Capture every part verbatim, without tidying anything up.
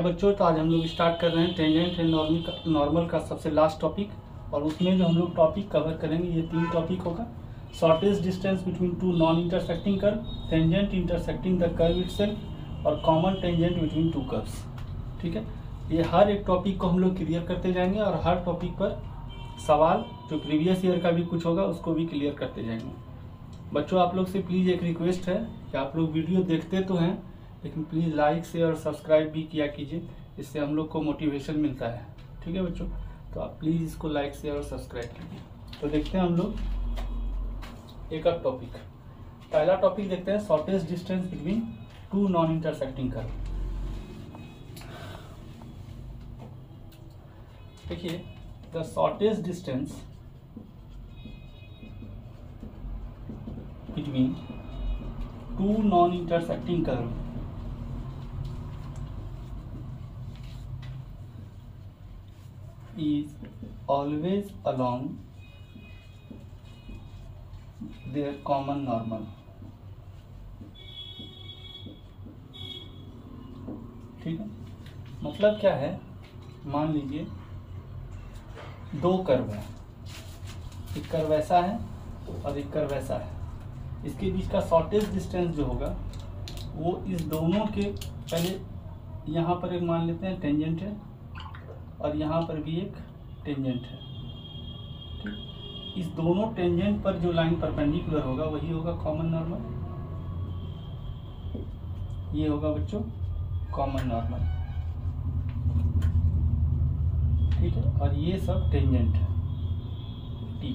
बच्चों, तो आज हम लोग स्टार्ट कर रहे हैं टेंजेंट एंड नॉर्मल का नॉर्मल का सबसे लास्ट टॉपिक। और उसमें जो हम लोग टॉपिक कवर करेंगे ये तीन टॉपिक होगा। Shortest distance between two non intersecting curve, tangent intersecting the curve itself और common tangent between two curves. ठीक है, ये हर एक टॉपिक को हम लोग क्लियर करते जाएंगे और हर टॉपिक पर सवाल जो प्रीवियस ईयर का भी कुछ होगा उसको भी क्लियर करते जाएंगे। बच्चों, आप लोग से प्लीज़ एक रिक्वेस्ट है कि आप लोग वीडियो देखते तो हैं, लेकिन प्लीज़ लाइक शेयर और सब्सक्राइब भी किया कीजिए, इससे हम लोग को मोटिवेशन मिलता है। ठीक है बच्चों, तो आप प्लीज़ इसको लाइक शेयर और सब्सक्राइब कीजिए। तो देखते हैं हम लोग एक एक टॉपिक। पहला टॉपिक देखते हैं shortest distance between two non intersecting curve. देखिए, the shortest distance between two non-intersecting curve is always along their common normal। ठीक है, मतलब क्या है, मान लीजिए दो कर्व है, एक कर्व ऐसा है और एक कर्व ऐसा है। इसके बीच का शॉर्टेस्ट डिस्टेंस जो होगा वो इस दोनों के, पहले यहाँ पर एक मान लेते हैं टेंजेंट है और यहाँ पर भी एक टेंजेंट है। ठीक, इस दोनों टेंजेंट पर जो लाइन परपेंडिकुलर होगा वही होगा कॉमन नॉर्मल। ये होगा बच्चों कॉमन नॉर्मल। ठीक है, और ये सब टेंजेंट है टी।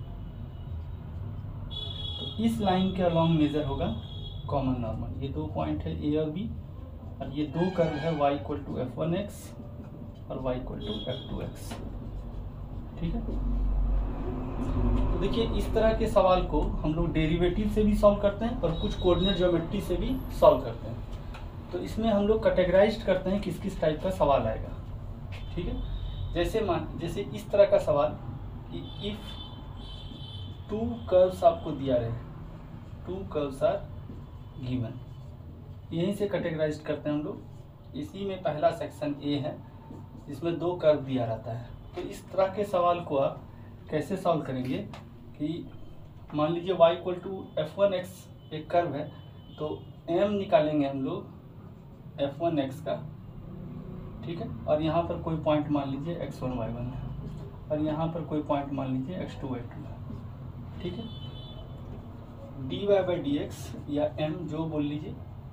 इस लाइन के अलॉन्ग मेजर होगा कॉमन नॉर्मल। ये दो पॉइंट है ए और बी, और ये दो कर्व है y equal to f one x और y equal to f two x. ठीक है, तो देखिए इस तरह के सवाल को हम लोग डेरिवेटिव से भी सॉल्व करते हैं और कुछ कोऑर्डिनेट ज्योमेट्री से भी सॉल्व करते हैं। तो इसमें हम लोग कैटेगराइज करते हैं किस किस टाइप का सवाल आएगा। ठीक है, जैसे मान जैसे इस तरह का सवाल कि इफ टू कर्व्स आपको दिया रहे, टू कर्व्स आर गिवन, यहीं से कैटेगराइज करते हैं हम लोग। इसी में पहला सेक्शन ए है जिसमें दो कर्व दिया रहता है। तो इस तरह के सवाल को आप कैसे सॉल्व करेंगे कि मान लीजिए y equal to f one x एक कर्व है, तो m निकालेंगे हम लोग एफ वन एक्स का। ठीक है, और यहाँ पर कोई पॉइंट मान लीजिए एक्स वन वाई वन है और यहाँ पर कोई पॉइंट मान लीजिए एक्स टू वाई टू है। ठीक है, d y by d x या एम जो बोल लीजिए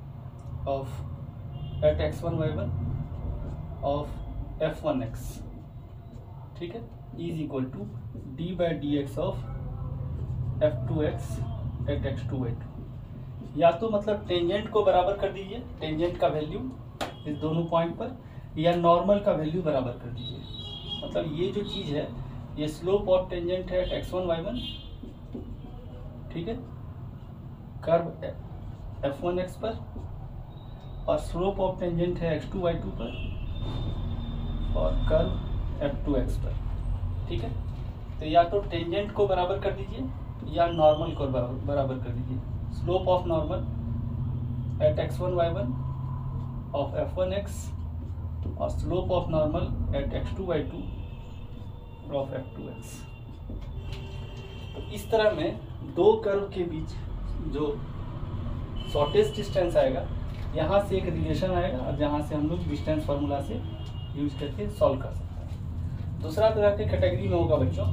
of at x one y one of f one x. ठीक है, is equal to d by d x of f two x at x two y two. या तो मतलब tangent को बराबर कर दीजिए, टेंजेंट का वैल्यू इस दोनों पॉइंट पर, या नॉर्मल का वैल्यू बराबर कर दीजिए। मतलब ये जो चीज़ है ये स्लोप ऑफ टेंजेंट है at x one y one. ठीक है, कर्व एफ वन एक्स पर, और स्लोप ऑफ टेंजेंट है एक्स टू वाई टू पर और कर्व एफ टू एक्स पर। ठीक है, तो या तो टेंजेंट को बराबर कर दीजिए या नॉर्मल को बराबर बराबर कर दीजिए। Slope of normal at x one y one of f one x और slope of normal at x two y two of f two x. तो इस तरह में दो कर्व के बीच जो शॉर्टेस्ट डिस्टेंस आएगा, यहाँ से एक रिलेशन आएगा और जहाँ से हम लोग डिस्टेंस फार्मूला से यूज करके सॉल्व कर सकते हैं। दूसरा तरह के कैटेगरी में होगा बच्चों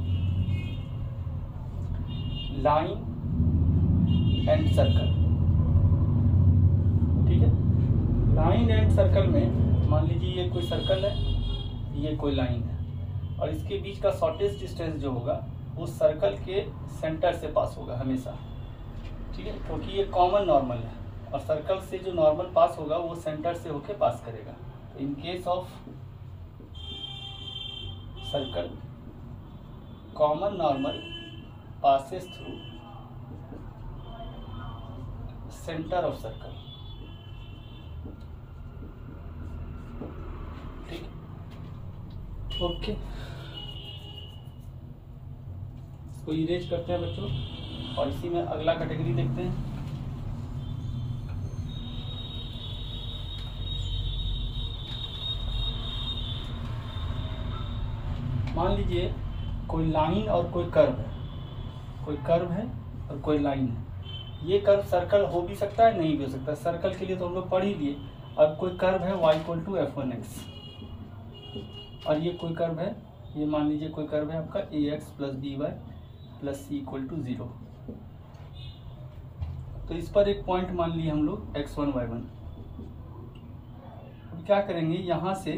लाइन एंड सर्कल। ठीक है, लाइन एंड सर्कल में मान लीजिए ये कोई सर्कल है, ये कोई लाइन है, और इसके बीच का शॉर्टेस्ट डिस्टेंस जो होगा वो सर्कल के सेंटर से पास होगा हमेशा। ठीक है, क्योंकि ये कॉमन नॉर्मल है और सर्कल से जो नॉर्मल पास होगा वो सेंटर से होके पास करेगा। तो in case of circle common normal passes through centre of circle. ठीक, ओके, इसको इरेज करते हैं बच्चों और इसी में अगला कैटेगरी देखते हैं। मान लीजिए कोई लाइन और कोई कर्व है, कोई कर्व है और कोई लाइन है। ये कर्व सर्कल हो भी सकता है, नहीं भी हो सकता। सर्कल के लिए तो हम लोग पढ़ ही लिए। अब कोई कर्व है y equal to f one x, और ये कोई कर्व है, ये मान लीजिए कोई कर्व है आपका a x plus b y plus c equal to zero. तो इस पर एक पॉइंट मान लिए हम लोग एक्स वन वाई वन। अब क्या करेंगे, यहाँ से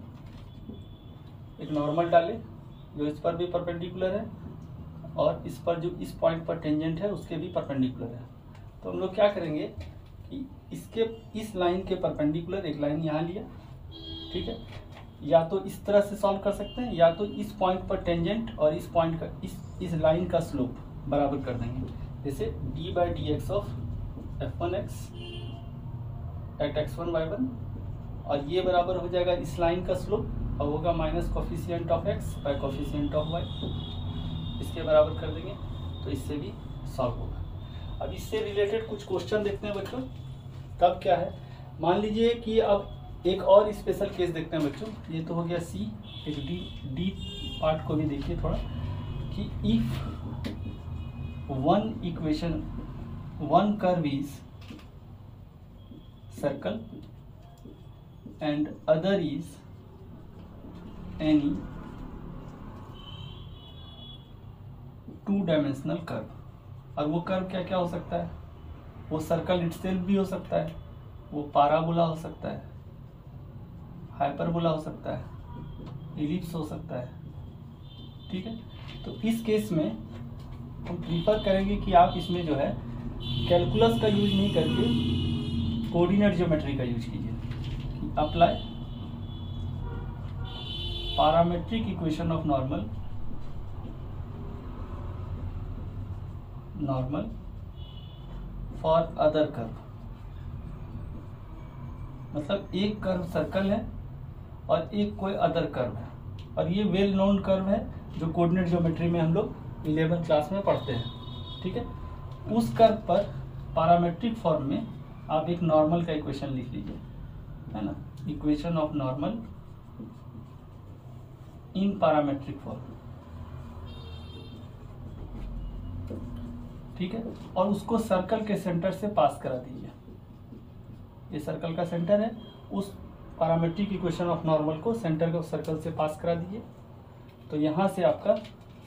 एक नॉर्मल डाले जो इस पर भी परपेंडिकुलर है, और इस पर जो इस पॉइंट पर टेंजेंट है उसके भी परपेंडिकुलर है। तो हम लोग क्या करेंगे कि इसके इस लाइन के परपेंडिकुलर एक लाइन यहाँ लिया, ठीक है। या तो इस तरह से सॉल्व कर सकते हैं, या तो इस पॉइंट पर टेंजेंट और इस पॉइंट का इस इस लाइन का स्लोप बराबर कर देंगे। जैसे d by d x of f one x at x one y one, और ये बराबर हो जाएगा इस लाइन का स्लोप और होगा minus coefficient of x by coefficient of y, इसके बराबर कर देंगे। तो इससे भी सॉल्व होगा। अब इससे रिलेटेड कुछ क्वेश्चन देखते हैं बच्चों। तब क्या है, मान लीजिए कि अब एक और स्पेशल केस देखते हैं बच्चों। ये तो हो गया सी, एक डी डी पार्ट को भी देखिए थोड़ा, कि if one equation one curve is circle and other is any two dimensional curve. और वो कर्व क्या क्या हो सकता है, वो सर्कल इटसेल्फ भी हो सकता है, वो पाराबोला हो सकता है, हाइपरबोला हो सकता है, इलिप्स हो सकता है, ठीक है। तो इस केस में हम प्रीफर करेंगे कि आप इसमें जो है कैलकुलस का यूज नहीं करके कोऑर्डिनेट ज्योमेट्री का यूज कीजिए। Apply parametric equation of normal normal for other curve. मतलब एक कर्व सर्कल है और एक कोई अदर कर्व है, और ये वेल नोन कर्व है जो कोऑर्डिनेट ज्योमेट्री में हम लोग इलेवेंथ क्लास में पढ़ते हैं, ठीक है। उस कर्व पर पैरामेट्रिक फॉर्म में आप एक नॉर्मल का इक्वेशन लिख लीजिए, है ना, equation of normal in parametric form, ठीक है। और उसको सर्कल के सेंटर से पास करा दीजिए। ये सर्कल का सेंटर है, उस पैरामेट्रिक इक्वेशन ऑफ नॉर्मल को सेंटर को सर्कल से पास करा दीजिए। तो यहाँ से आपका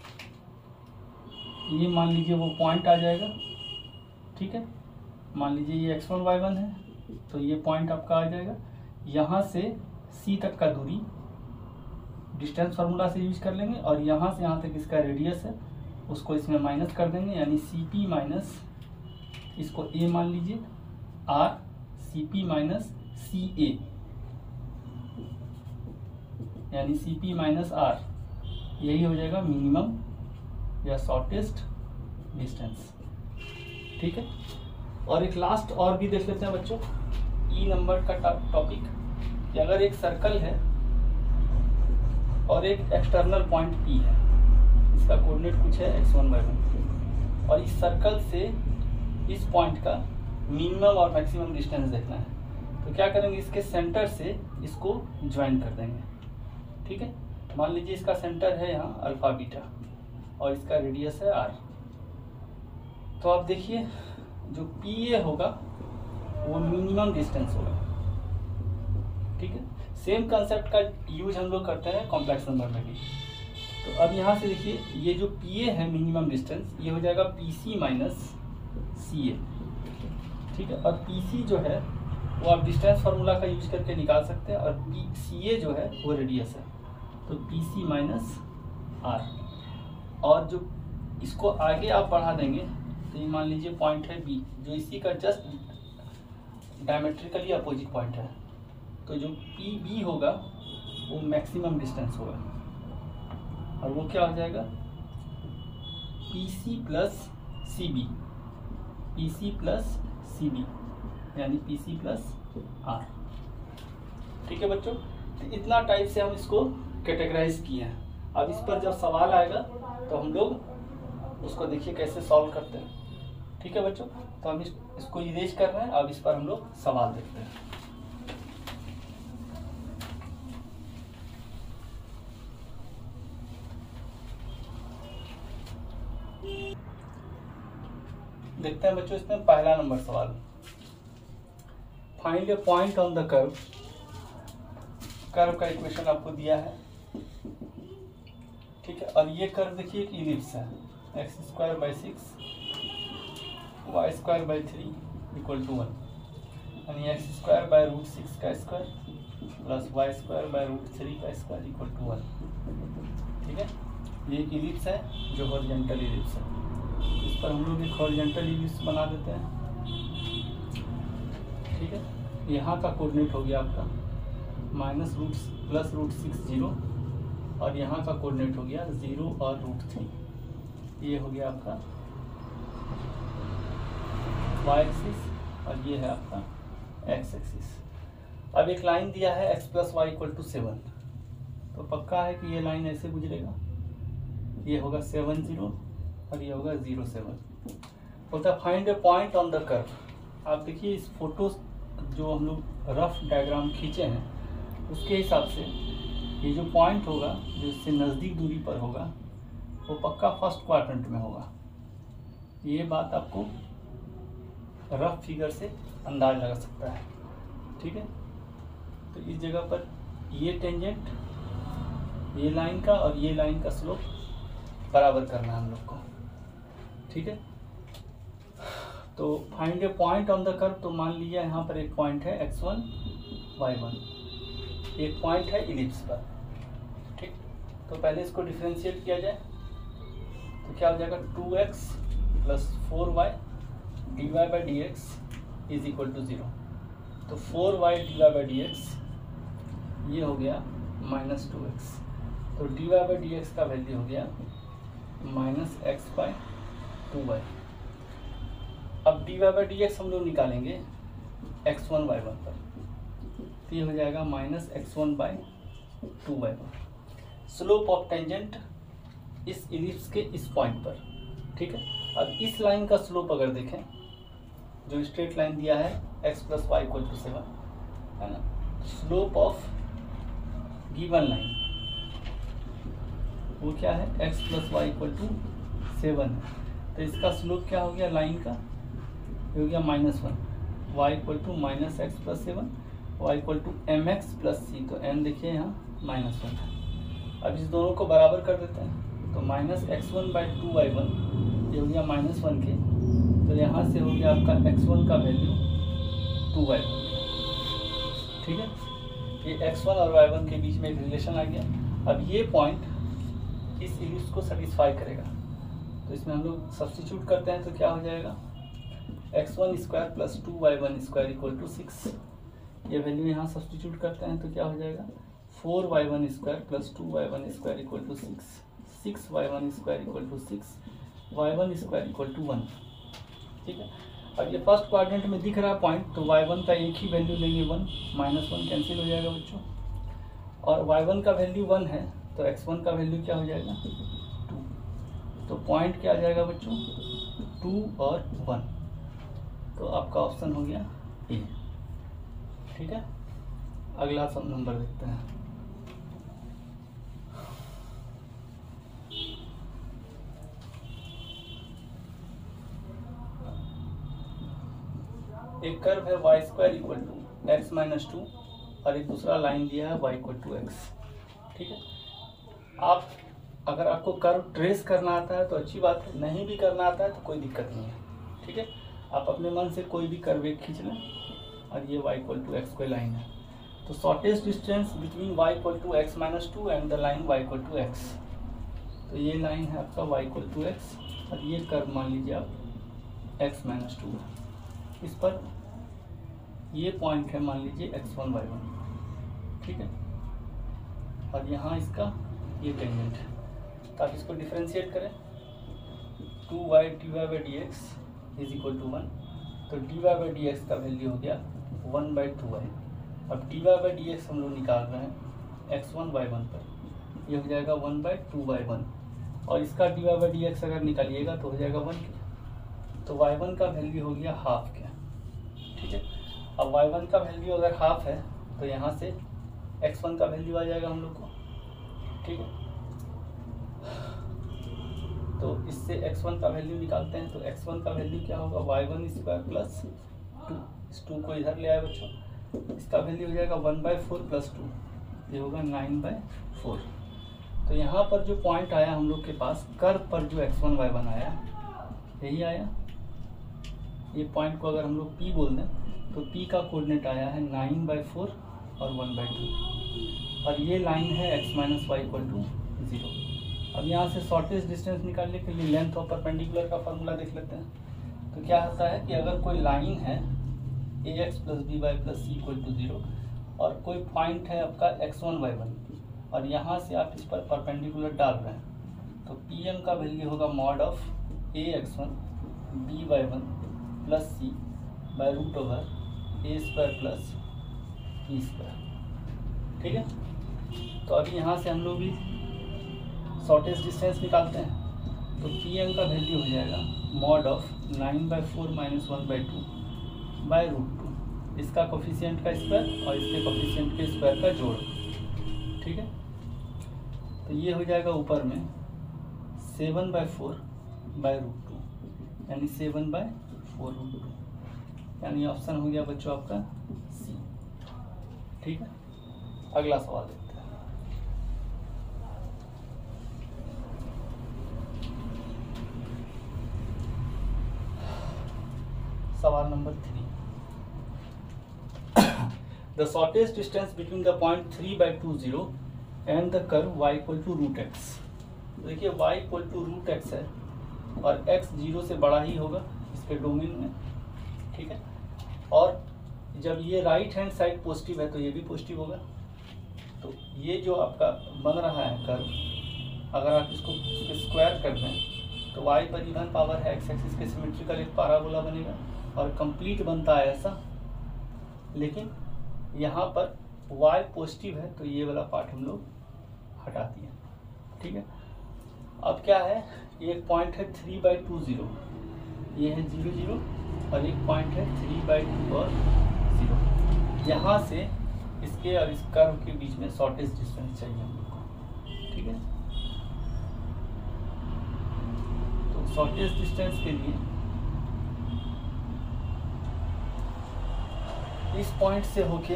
ये मान लीजिए वो पॉइंट आ जाएगा, ठीक है। मान लीजिए ये एक्स वन वाई वन है, तो ये पॉइंट आपका आ जाएगा। यहाँ से सी तक का दूरी डिस्टेंस फार्मूला से यूज कर लेंगे, और यहाँ से यहाँ तक इसका रेडियस है, उसको इसमें माइनस कर देंगे, यानी सी पी माइनस, इसको ए मान लीजिए, r c p minus c a, यानी सी पी माइनस आर, यही हो जाएगा मिनिमम या शॉर्टेस्ट डिस्टेंस, ठीक है। और एक लास्ट और भी देख लेते हैं बच्चों, ई नंबर का टॉपिक, कि अगर एक सर्कल है और एक एक्सटर्नल पॉइंट पी है, इसका कोऑर्डिनेट कुछ है एक्स वन बाई वन, और इस सर्कल से इस पॉइंट का मिनिमम और मैक्सिमम डिस्टेंस देखना है, तो क्या करेंगे, इसके सेंटर से इसको ज्वाइन कर देंगे, ठीक है। मान लीजिए इसका सेंटर है यहाँ अल्फा बीटा और इसका रेडियस है आर। तो आप देखिए जो पी ए होगा वो मिनिमम डिस्टेंस होगा, ठीक है। सेम कंसेप्ट का यूज हम लोग करते हैं कॉम्प्लेक्स नंबर में भी। तो अब यहाँ से देखिए ये जो पी ए है मिनिमम डिस्टेंस, ये हो जाएगा पी सी माइनस सी ए, ठीक है। और पी सी जो है वो आप डिस्टेंस फार्मूला का यूज करके निकाल सकते हैं, और पी सी ए जो है वो रेडियस है, तो पी सी माइनस आर। और जो इसको आगे आप बढ़ा देंगे तो ये मान लीजिए पॉइंट है बी, जो इसी का जस्ट डायमेट्रिकली अपोजिट पॉइंट है, तो जो पी बी होगा वो मैक्सिमम डिस्टेंस होगा, और वो क्या हो जाएगा, p c plus c b, p c plus c b, यानी पी सी प्लस आर, ठीक है बच्चों। तो इतना टाइप से हम इसको कैटेगराइज किए हैं। अब इस पर जब सवाल आएगा तो हम लोग उसको देखिए कैसे सॉल्व करते हैं, ठीक है बच्चों। तो हम इस, इसको इरेज कर रहे हैं, अब इस पर हम लोग सवाल देखते हैं। देखते हैं बच्चों इसमें पहला नंबर सवाल, find a point on the curve. Curve का इक्वेशन आपको दिया है, ठीक है, और ये कर्व देखिए एक इलिप्स है, x square by six y square by three equal to one, यानी x square by root six का square plus y square by root three का स्क्वायर इक्वल टू वन। ठीक है, ये एक इलिप्स है जो हॉरिजॉन्टल इलिप्स है। इस पर हम लोग एक हॉरिजॉन्टल इलिप्स बना देते हैं। ठीक है, यहाँ का कोऑर्डिनेट हो गया आपका minus root plus root six zero, और यहाँ का कोऑर्डिनेट हो गया जीरो और रूट थ्री। ये हो गया आपका वाई एक्सिस और ये है आपका एक्स एक्सिस। अब एक लाइन दिया है x plus y equal to seven, तो पक्का है कि ये लाइन ऐसे गुजरेगा, ये होगा सेवन जीरो और ये होगा जीरो सेवन। बोलता है find a point on the curve. आप देखिए इस फोटो जो हम लोग रफ डायग्राम खींचे हैं उसके हिसाब से ये जो पॉइंट होगा जो इससे नज़दीक दूरी पर होगा वो पक्का फर्स्ट क्वाड्रेंट में होगा। ये बात आपको रफ फिगर से अंदाज लगा सकता है। ठीक है, तो इस जगह पर ये टेंजेंट ये लाइन का और ये लाइन का स्लोप बराबर करना है हम लोग को। ठीक है, तो find a point on the curve. तो मान लीजिए यहाँ पर एक पॉइंट है एक्स वन वाई वन, एक पॉइंट है इलिप्स पर। ठीक, तो पहले इसको डिफरेंशिएट किया जाए तो क्या हो जाएगा, two x plus four y d y by d x is equal to zero. तो four y d y by d x ये हो गया माइनस टू एक्स, तो d y by d x का वैल्यू हो गया minus x by two y. अब d y by d x हम लोग निकालेंगे एक्स वन वाई वन पर, तो ये हो जाएगा minus x one by two y one. Slope of tangent इस इलिप्स के इस पॉइंट पर। ठीक है, अब इस लाइन का स्लोप अगर देखें, जो स्ट्रेट लाइन दिया है x plus y equal to seven, है ना, स्लोप ऑफ गिवन लाइन वो क्या है, x plus y equal to seven है। तो इसका स्लोप क्या हो गया लाइन का, ये हो गया minus one, y equal to minus x plus seven, y equal to m x plus c. तो एम देखिए यहाँ माइनस वन है। अब इस दोनों को बराबर कर देते हैं, तो minus x one by two y one ये हो गया माइनस वन के, तो यहाँ से हो गया आपका एक्स वन का वैल्यू टू वाई वन। ठीक है, ये एक्स वन और वाई वन के बीच में एक रिलेशन आ गया। अब ये पॉइंट इस इलिप्स को सेटिस्फाई करेगा, तो इसमें हम लोग सब्स्टिट्यूट करते हैं तो क्या हो जाएगा, x one square plus two y one square equal to six. ये वैल्यू यहाँ सब्स्टिट्यूट करते हैं तो क्या हो जाएगा, four y one square plus two y one square equal to six, six y one square equal to six, y one square equal to one. ठीक है, अब ये फर्स्ट क्वाड्रेंट में दिख रहा है पॉइंट, तो वाई वन का एक ही वैल्यू लेंगे वन, माइनस वन कैंसिल हो जाएगा बच्चों, और वाई वन का वैल्यू वन है तो एक्स वन का वैल्यू क्या हो जाएगा, टू। तो पॉइंट क्या आ जाएगा बच्चों, टू और वन। तो आपका ऑप्शन हो गया ए। ठीक है, अगला सब नंबर देखते हैं। एक कर्व है y square equal to x minus two और एक दूसरा लाइन दिया है वाई इक्वल टू एक्स। ठीक है, आप अगर आपको कर्व ट्रेस करना आता है तो अच्छी बात है, नहीं भी करना आता है तो कोई दिक्कत नहीं है। ठीक है, आप अपने मन से कोई भी कर्व एक खींच लें, और ये y इक्वल टू एक्स कोई लाइन है, तो shortest distance between y equal to x minus two and the line y equal to x. तो ये लाइन है आपका y इक्वल टू एक्स, और ये कर्व मान लीजिए आप x माइनस टू है। इस पर ये पॉइंट है मान लीजिए एक्स वन वाई वन। ठीक है, और यहाँ इसका ये टेंजेंट है, तो आप इसको डिफरेंशिएट करें, two y d y by d x is equal to one. तो d y by d x का वैल्यू हो गया वन बाई टू वाई। अब d y by d x हम लोग निकाल रहे हैं एक्स वन वाई वन पर, ये हो जाएगा one by two y one, और इसका d y by d x अगर निकालिएगा तो हो जाएगा वन के, तो वाई वन का वैल्यू हो गया हाफ के। ठीक है, अब वाई वन का वैल्यू अगर हाफ है तो यहाँ से एक्स वन का वैल्यू आ जाएगा हम लोग को। ठीक है, तो इस इससे एक्स वन का वैल्यू निकालते हैं, तो एक्स वन का वैल्यू क्या होगा, y one square plus two, इस टू को इधर ले आए बच्चों, इसका वैल्यू हो जाएगा one by four plus two, ये होगा नाइन बाई फोर। तो यहाँ पर जो पॉइंट आया हम लोग के पास कर्व पर जो एक्स वन वाई वन आया यही आया, ये पॉइंट को अगर हम लोग पी बोल दें तो पी का कोऑर्डिनेट आया है नाइन बाई फोर और वन बाई टू, और ये लाइन है x minus y equal to zero. अब यहाँ से शॉर्टेस्ट डिस्टेंस निकालने के लिए लेंथ ऑफ परपेंडिकुलर का फॉर्मूला देख लेते हैं। तो क्या होता है कि अगर कोई लाइन है a x plus b y plus c equal to zero, और कोई पॉइंट है आपका एक्स वन वाई वन, और यहाँ से आप इस पर परपेंडिकुलर डाल रहे हैं, तो पी एम का वैल्यू होगा mod of a x one b y one plus c by root over a square plus b square. ठीक है, तो अभी यहाँ से हम लोग भी शॉर्टेस्ट डिस्टेंस निकालते हैं, तो पी एम का वैल्यू हो जाएगा mod of nine by four minus one by two by root two, इसका कोफिशिएंट का स्क्वायर और इसके कोफिशिएंट के स्क्वायर का जोड़। ठीक है, तो ये हो जाएगा ऊपर में seven by four by root two, यानी seven by four root two, यानी ऑप्शन हो गया बच्चों आपका सी। ठीक है, अगला सवाल देखते हैं। सवाल number three, the shortest distance between the point three by two zero and the curve y equal to root x. देखिए y equal to root x है और x जीरो से बड़ा ही होगा इसके डोमेन में। ठीक है, और जब ये राइट हैंड साइड पॉजिटिव है तो ये भी पॉजिटिव होगा। तो ये जो आपका बन रहा है कर्व, अगर आप इसको स्क्वायर कर दें तो y पर इवन पावर है एक्स एक्सिस के सिमेट्रिकल एक पैराबोला बनेगा और कंप्लीट बनता है ऐसा। लेकिन यहाँ पर y पॉजिटिव है तो ये वाला पार्ट हम लोग हटा दिए। ठीक है, अब क्या है, ये एक पॉइंट है थ्री बाई टू जीरो, ये है जीरो जीरो, और एक पॉइंट है थ्री बाई टू और जीरो। यहाँ से इसके और इस कर्व के बीच में शॉर्टेस्ट डिस्टेंस चाहिए हम लोग को। ठीक है, तो शॉर्टेस्ट डिस्टेंस के लिए इस पॉइंट से होके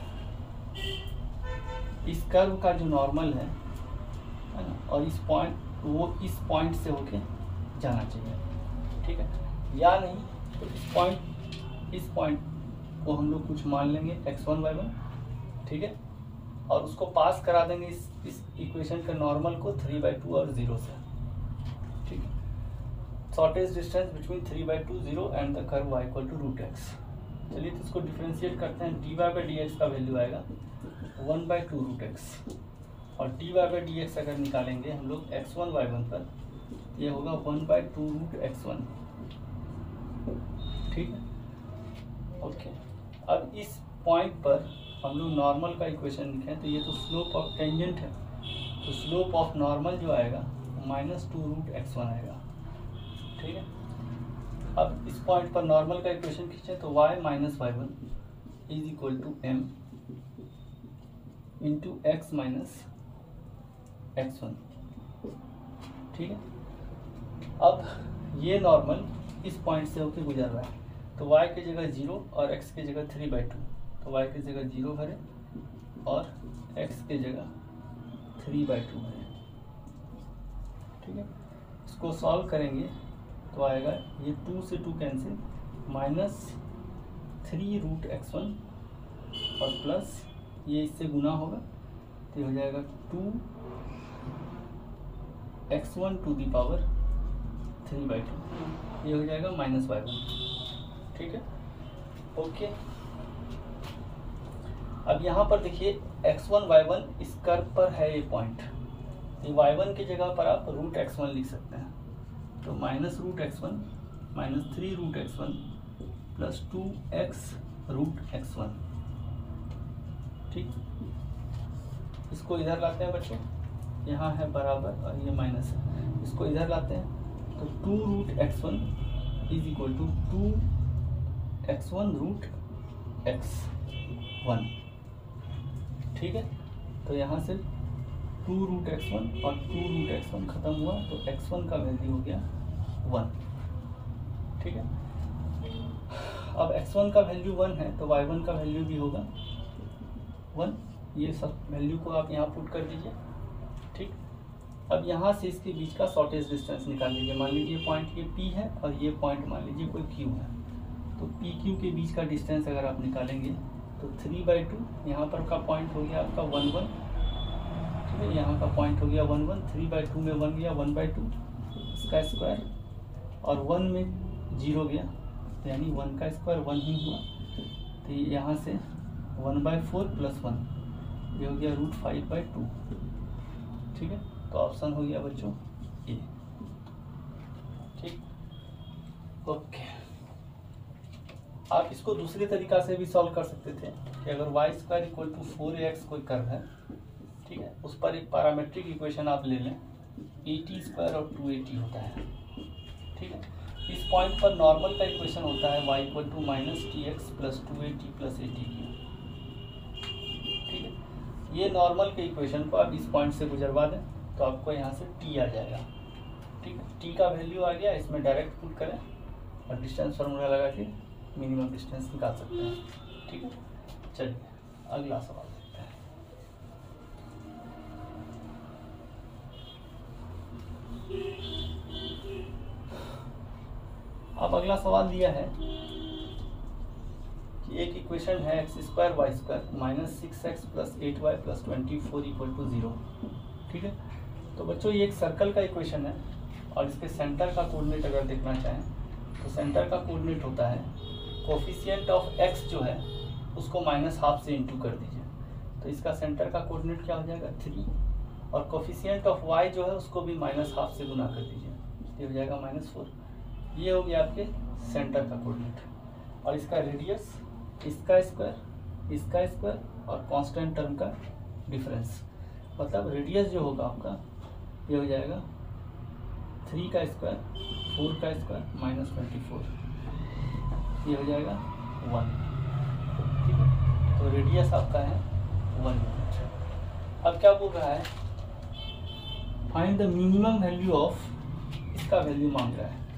इस कर्व का जो नॉर्मल है है ना, और इस पॉइंट वो इस पॉइंट से होके जाना चाहिए। ठीक है, या नहीं तो इस पॉइंट इस पॉइंट को हम लोग कुछ मान लेंगे एक्स वन वाई वन। ठीक है, और उसको पास करा देंगे इस इस इक्वेशन के नॉर्मल को थ्री बाई टू और जीरो से। ठीक है, shortest distance between three by two zero and the curve y equal to root x. चलिए तो इसको डिफ्रेंशिएट करते हैं। D y by d x का वैल्यू आएगा one by two root x, और d y by d x अगर निकालेंगे हम लोग एक्स वन वाई वन पर, ये होगा one by two root x one. ठीक है, ओके। अब इस पॉइंट पर हम लोग नॉर्मल का इक्वेशन लिखें तो ये तो स्लोप ऑफ टेंजेंट है, तो स्लोप ऑफ नॉर्मल जो आएगा minus two root x one आएगा। ठीक है, अब इस पॉइंट पर नॉर्मल का इक्वेशन खींचें तो y minus y one is equal to m into x minus x one. ठीक है, अब ये नॉर्मल इस पॉइंट से होकर गुजर रहा है, तो y की जगह जीरो और x की जगह थ्री बाई टू, तो y की जगह जीरो भरे और x की जगह थ्री बाई टू भरे। ठीक है, इसको सॉल्व करेंगे तो आएगा ये टू से two cancel, minus three root x one और प्लस ये इससे गुना होगा तो हो जाएगा two x one to the power three by two, ये हो जाएगा माइनस वाई वन। ठीक है, ओके। अब यहाँ पर देखिए एक्स वन वाई वन इस कर्व पर है ये पॉइंट, ये वाई वन की जगह पर आप रूट एक्स वन लिख सकते हैं, तो minus root x one minus three root x one plus two x root x one. ठीक, इसको इधर लाते हैं बच्चों, यहाँ है बराबर और ये माइनस है, इसको इधर लाते हैं तो two root x one is equal to two x one root x one. ठीक है, तो यहाँ से टू रूट एक्स वन और टू रूट एक्स वन खत्म हुआ तो एक्स वन का वैल्यू हो गया वन। ठीक है, अब एक्स वन का वैल्यू वन है तो वाई वन का वैल्यू भी होगा वन। ये सब वैल्यू को आप यहाँ पुट कर दीजिए। ठीक, अब यहाँ से इसके बीच का शॉर्टेज डिस्टेंस निकाल लीजिए। मान लीजिए पॉइंट ये पी है और ये पॉइंट मान लीजिए कोई क्यू है, तो पी क्यू के बीच का डिस्टेंस अगर आप निकालेंगे तो थ्री बाई टू, यहाँ पर का पॉइंट हो गया आपका वन वन। ठीक है, यहाँ का पॉइंट हो गया one one, three by two में वन गया वन बाई टू इसका स्क्वायर, और वन में जीरो गया यानी वन का स्क्वायर वन ही हुआ। तो यहाँ से one by four plus one ये हो गया रूट फाइव बाई टू। ठीक है, तो ऑप्शन हो गया बच्चों ए। ठीक, ओके। आप इसको दूसरे तरीका से भी सॉल्व कर सकते थे कि अगर y square equal to four a x कोई कर्व है, ठीक है, उस पर एक पैरामेट्रिक इक्वेशन आप ले लें, ए टी स्क्वायर और टू ए टी होता है। ठीक है, इस पॉइंट पर नॉर्मल का इक्वेशन होता है y equal to minus t x plus two a t plus a t की। ठीक है, ये नॉर्मल के इक्वेशन को आप इस पॉइंट से गुजरवा दें तो आपको यहाँ से टी आ जाएगा। ठीक है, टी का वैल्यू आ गया, इसमें डायरेक्ट पुट करें और डिस्टेंस फार्मूला लगा के मिनिमम डिस्टेंस निकाल सकते हैं। ठीक है, चलिए अगला सवाल देखते हैं। अब अगला सवाल दिया है कि एक इक्वेशन है x square y square minus six x plus eight y plus twenty four equal to zero. ठीक है, तो बच्चों ये एक सर्कल का इक्वेशन है और इसके सेंटर का कोऑर्डिनेट अगर देखना चाहें तो सेंटर का कोऑर्डिनेट होता है कोफिशिएंट ऑफ एक्स जो है उसको माइनस हाफ से इंटू कर दीजिए, तो इसका सेंटर का कोऑर्डिनेट क्या हो जाएगा थ्री, और कोफिशिएंट ऑफ वाई जो है उसको भी माइनस हाफ से गुना कर दीजिए, ये हो जाएगा माइनस फोर। ये हो गया आपके सेंटर का कोऑर्डिनेट, और इसका रेडियस इसका स्क्वायर इसका स्क्वायर और कांस्टेंट टर्म का डिफरेंस, मतलब रेडियस जो होगा आपका ये हो जाएगा थ्री का स्क्वायर फोर का स्क्वायर माइनस ट्वेंटी फोर, ये हो जाएगा वन। ठीक है, तो रेडियस आपका है वन यूनिट। अब क्या बोल रहा है, find the minimum value of, इसका वैल्यू मांग रहा है,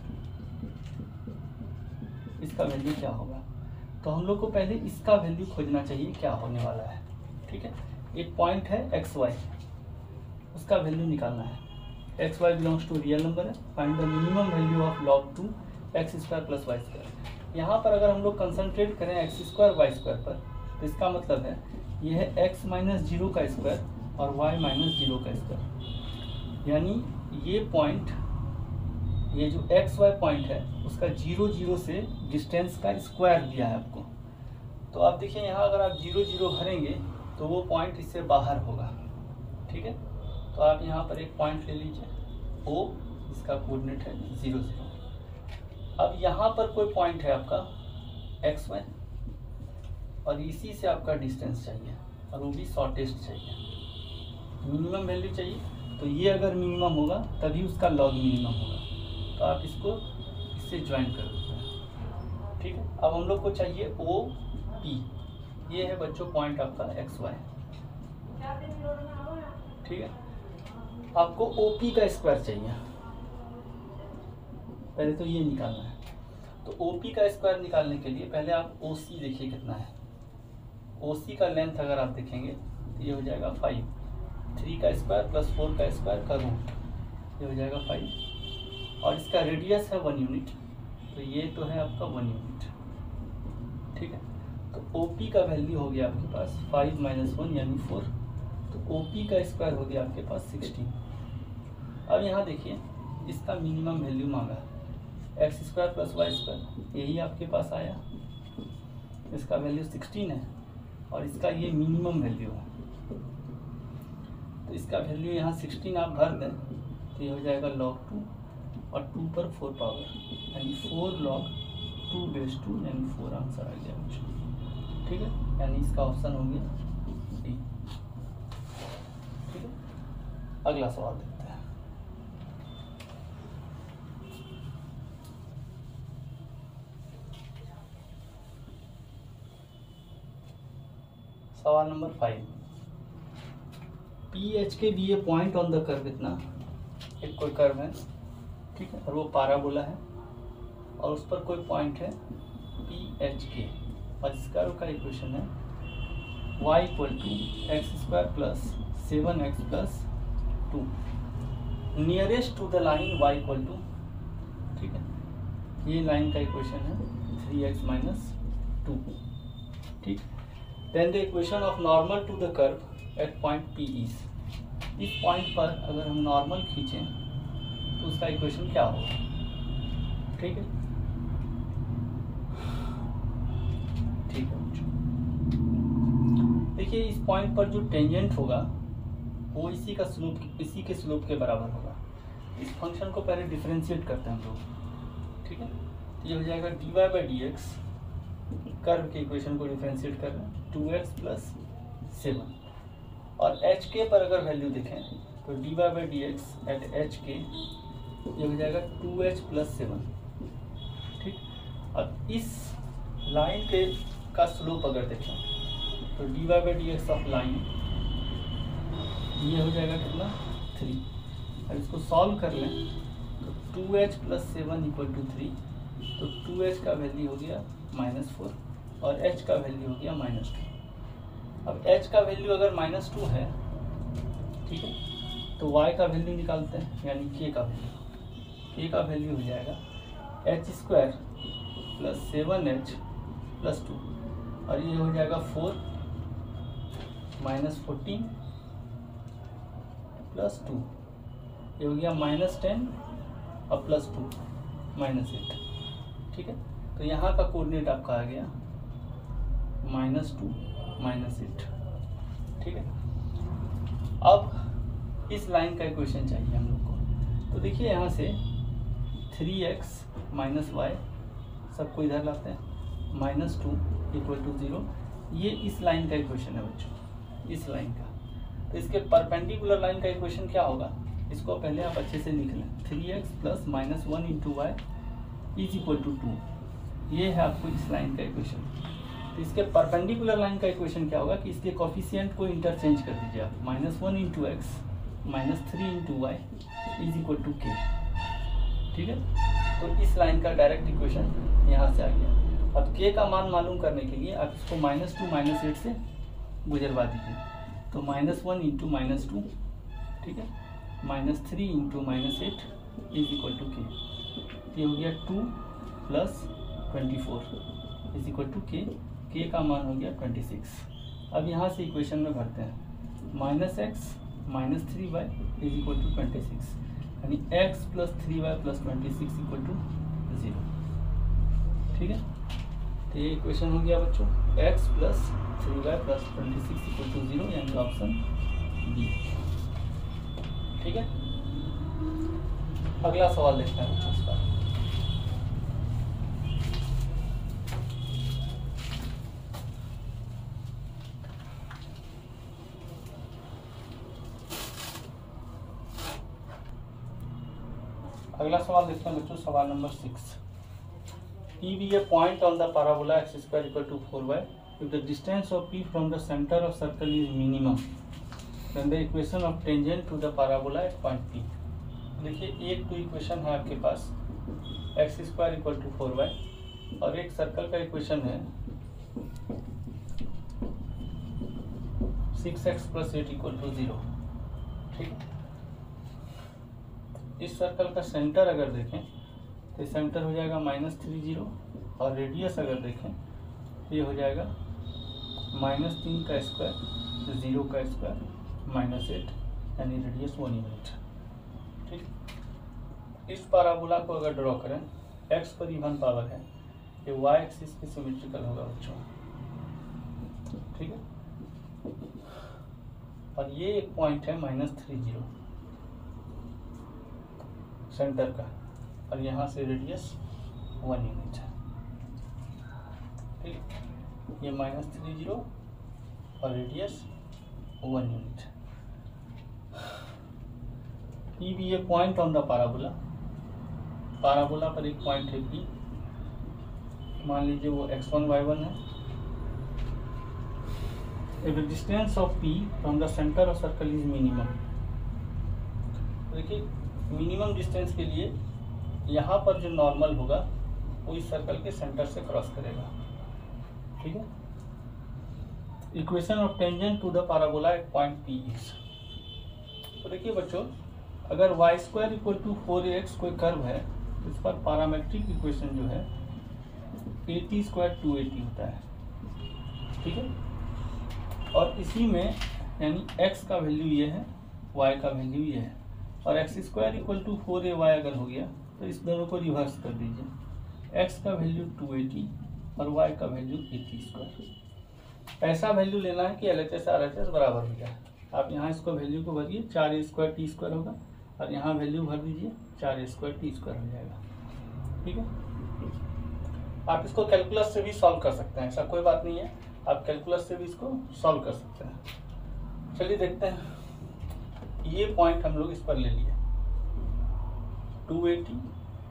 इसका वैल्यू क्या होगा। तो हम लोग को पहले इसका वैल्यू खोजना चाहिए क्या होने वाला है। ठीक है, एक पॉइंट है एक्स वाई, उसका वैल्यू निकालना है। X y belongs to real number है, find the minimum value of log two x square plus y square. यहाँ पर अगर हम लोग कंसंट्रेट करें एक्स स्क्वायर वाई स्क्वायर पर तो इसका मतलब है ये है एक्स माइनस जीरो का स्क्वायर और वाई माइनस जीरो का स्क्वायर, यानी ये पॉइंट, ये जो एक्स वाई पॉइंट है उसका जीरो जीरो से डिस्टेंस का स्क्वायर दिया है आपको। तो आप देखिए यहाँ अगर आप जीरो जीरो भरेंगे तो वो पॉइंट इससे बाहर होगा। ठीक है, तो आप यहाँ पर एक पॉइंट ले लीजिए ओ, इसका कोऑर्डिनेट है जीरो जीरो। अब यहाँ पर कोई पॉइंट है आपका एक्स वाई और इसी से आपका डिस्टेंस चाहिए और वो भी शॉर्टेस्ट चाहिए, मिनिमम वैल्यू चाहिए। तो ये अगर मिनिमम होगा तभी उसका लॉग मिनिमम होगा, तो आप इसको इससे ज्वाइन कर देते हैं। ठीक है, अब हम लोग को चाहिए ओ पी, ये है बच्चों पॉइंट आपका एक्स वाई। ठीक है, आपको ओ पी का स्क्वायर चाहिए, पहले तो ये निकालना है। तो ओ पी का स्क्वायर निकालने के लिए पहले आप ओ सी देखिए कितना है। ओ सी का लेंथ अगर आप देखेंगे तो ये हो जाएगा फाइव, थ्री का स्क्वायर प्लस फोर का स्क्वायर का रूट, ये हो जाएगा फाइव, और इसका रेडियस है वन यूनिट, तो ये तो है आपका वन यूनिट। ठीक है, तो ओ पी का वैल्यू हो गया आपके पास फाइव माइनस वन यानी फोर, तो ओ पी का स्क्वायर हो गया आपके पास सिक्सटीन। अब यहाँ देखिए इसका मिनिमम वैल्यू मांगा x square plus y square, यही आपके पास आया, इसका वैल्यू सिक्सटीन है और इसका ये मिनिमम वैल्यू है। तो इसका वैल्यू यहाँ सिक्सटीन आप भर दें तो ये हो जाएगा लॉग टू और टू पर फोर पावर यानी four log two base two यानी फोर आंसर आ गया मुझे। ठीक है, यानी इसका ऑप्शन हो गया डी। ठीक है, अगला सवाल देखते हैं। सवाल number five, P P h k भी ये पॉइंट ऑन द कर्व इतना, एक कोई कर्व है, ठीक है, और वो पाराबोला है और उस पर कोई पॉइंट है पी एच के, और इस कर्व का इक्वेशन है y equal to x square plus seven x plus two, nearest to the line y equal to, ठीक है, ये लाइन का इक्वेशन है थ्री एक्स माइनस टू, ठीक। Then the equation of normal to the curve at point P is, इस point पर अगर हम नॉर्मल खींचें तो उसका इक्वेशन क्या होगा, ठीक है, ठीक है। देखिए इस पॉइंट पर जो टेंजेंट होगा वो इसी का स्लोप, इसी के स्लोप के बराबर होगा। इस फंक्शन को पहले डिफरेंशिएट करते हैं हम लोग, ठीक है, ये हो जाएगा d y by d x, curve के इक्वेशन को डिफरेंशिएट कर रहे हैं, टू एक्स प्लस सेवन, और एच के पर अगर वैल्यू देखें तो d y by d x at h k ये हो जाएगा टू एच प्लस सेवन, ठीक। अब इस लाइन के का स्लोप अगर देखें तो d y by d x of line ये हो जाएगा कितना, थ्री। अब इसको सॉल्व कर लें तो two h plus seven equal to three, तो टू एच का वैल्यू हो गया माइनस फोर और h का वैल्यू हो गया माइनस टू। अब h का वैल्यू अगर माइनस टू है, ठीक है, तो y का वैल्यू निकालते हैं, यानी k का वैल्यू, k का वैल्यू हो जाएगा h square plus seven h plus two, और ये हो जाएगा four minus fourteen plus two, ये हो गया माइनस टेन और प्लस टू माइनस एट, ठीक है। तो यहाँ का कोऑर्डिनेट आपका आ गया माइनस टू माइनस एट, ठीक है। अब इस लाइन का इक्वेशन चाहिए हम लोग को, तो देखिए यहाँ से थ्री एक्स माइनस वाई सबको इधर लाते हैं, minus two equal to zero, ये इस लाइन का इक्वेशन है बच्चों, इस लाइन का। तो इसके परपेंडिकुलर लाइन का इक्वेशन क्या होगा, इसको पहले आप अच्छे से लिख लें, three x plus minus one into y is equal to two, ये है आपको इस लाइन का इक्वेशन। तो इसके परपेंडिकुलर लाइन का इक्वेशन क्या होगा कि इसके कोफिशिएंट को इंटरचेंज कर दीजिए आप, minus one into x minus three into y is equal to k, ठीक है। तो इस लाइन का डायरेक्ट इक्वेशन यहाँ से आ गया। अब के का मान मालूम करने के लिए आप इसको माइनस टू माइनस एट से गुजरवा दीजिए, तो minus one into minus two, ठीक है, minus three into minus eight is equal to k, ये हो गया two plus twenty four is equal to k, k का मान हो गया ट्वेंटी सिक्स। अब यहाँ से इक्वेशन में भरते हैं, minus x minus three y is equal to twenty six, यानी x plus three y plus twenty six equal to zero, ठीक है। तो ये इक्वेशन हो गया बच्चों, x plus three y plus twenty six equal to zero, यानी option b, ठीक है। अगला सवाल देखते हैं बच्चों इसका। अगला सवाल देखते हैं बच्चों, सवाल number six. P be a point on the parabola x square equal to four y if the distance of P from the center of circle is minimum then the equation of tangent to the parabola at point P। देखिए एक तो equation है आपके पास x square equal to four y और एक circle का equation है six x plus eight equal to zero, ठीक। इस सर्कल का सेंटर अगर देखें तो सेंटर हो जाएगा माइनस थ्री जीरो, और रेडियस अगर देखें तो ये हो जाएगा माइनस तीन का स्क्वायर ज़ीरो का स्क्वायर माइनस एट, यानी रेडियस वन यूनिट, ठीक। इस पैराबोला को अगर ड्रॉ करें, एक्स पर इवन पावर है, ये वाई एक्सिस पे सिमेट्रिकल होगा बच्चों, ठीक है। और ये एक पॉइंट है माइनस थ्री जीरो सेंटर का, और यहाँ से रेडियस वन यूनिट है, ठीक। ये माइनस थ्री जीरो और रेडियस वन यूनिट है। P भी ये point on the parabola, parabola पर एक पॉइंट है P, मान लीजिए वो एक्स वन वाई वन है, if the distance of P from the center of circle is minimum, देखिए मिनिमम डिस्टेंस के लिए यहाँ पर जो नॉर्मल होगा वो इस सर्कल के सेंटर से क्रॉस करेगा, ठीक है। Equation of tangent to the parabola at point P is, तो देखिए बच्चों अगर y square equal to four x कोई कर्व है तो इस पर पैरामेट्रिक इक्वेशन जो है एटी स्क्वायर टू एटी होता है, ठीक है। और इसी में यानी x का वैल्यू ये है, y का वैल्यू ये है, और x square equal to four a y अगर हो गया तो इस दोनों को रिवर्स कर दीजिए, x का वैल्यू टू एटी और y का वैल्यू एटी स्क्वायर। ऐसा वैल्यू लेना है कि L H S R H S बराबर हो जाए। आप यहाँ इसको वैल्यू को भरिए, चार ए स्क्वायर टी स्क्वायर होगा और यहाँ वैल्यू भर दीजिए, चार ए स्क्वायर टी स्क्वायर हो जाएगा, ठीक है। आप इसको कैलकुलस से भी सॉल्व कर सकते हैं, ऐसा कोई बात नहीं है, आप कैलकुलस से भी इसको सॉल्व कर सकते हैं। चलिए देखते हैं, ये पॉइंट हम लोग इस पर ले लिए टू एटी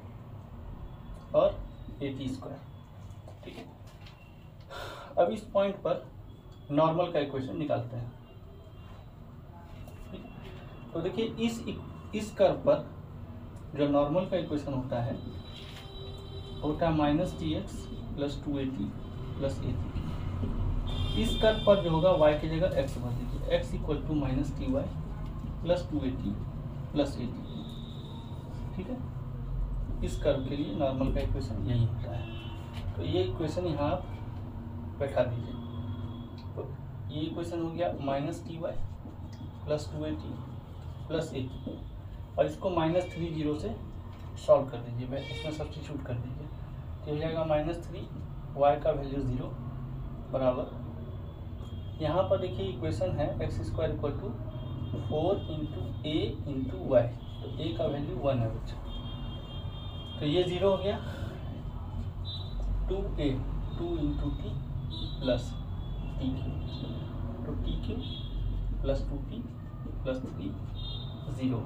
और एटी स्क्वायर, ठीक है। अब इस पॉइंट पर नॉर्मल का इक्वेशन निकालते हैं, ठीक है। तो देखिए इस इस कर्व पर जो नॉर्मल का इक्वेशन होता है होता है minus t x plus two a t plus a t. इस कर्व पर जो होगा y की जगह x भर दीजिए, x equal to minus t y plus two a t plus a t, ठीक है। इस कर्व के लिए नॉर्मल का इक्वेशन यही होता है। तो ये इक्वेशन यहाँ आप बैठा दीजिए, तो ये इक्वेशन हो गया minus t y plus two a t plus a t, और इसको माइनस थ्री जीरो से सॉल्व कर दीजिए, इसमें सब्स्टिट्यूट कर दीजिए, तो हो जाएगा माइनस थ्री वाई का वैल्यू ज़ीरो बराबर, यहाँ पर देखिए इक्वेशन है x square equal to four into a into y, तो ए का वैल्यू वन है बच्चा, तो ये ज़ीरो हो गया, two a two into t plus t cube, तो t Q plus two t plus three zero,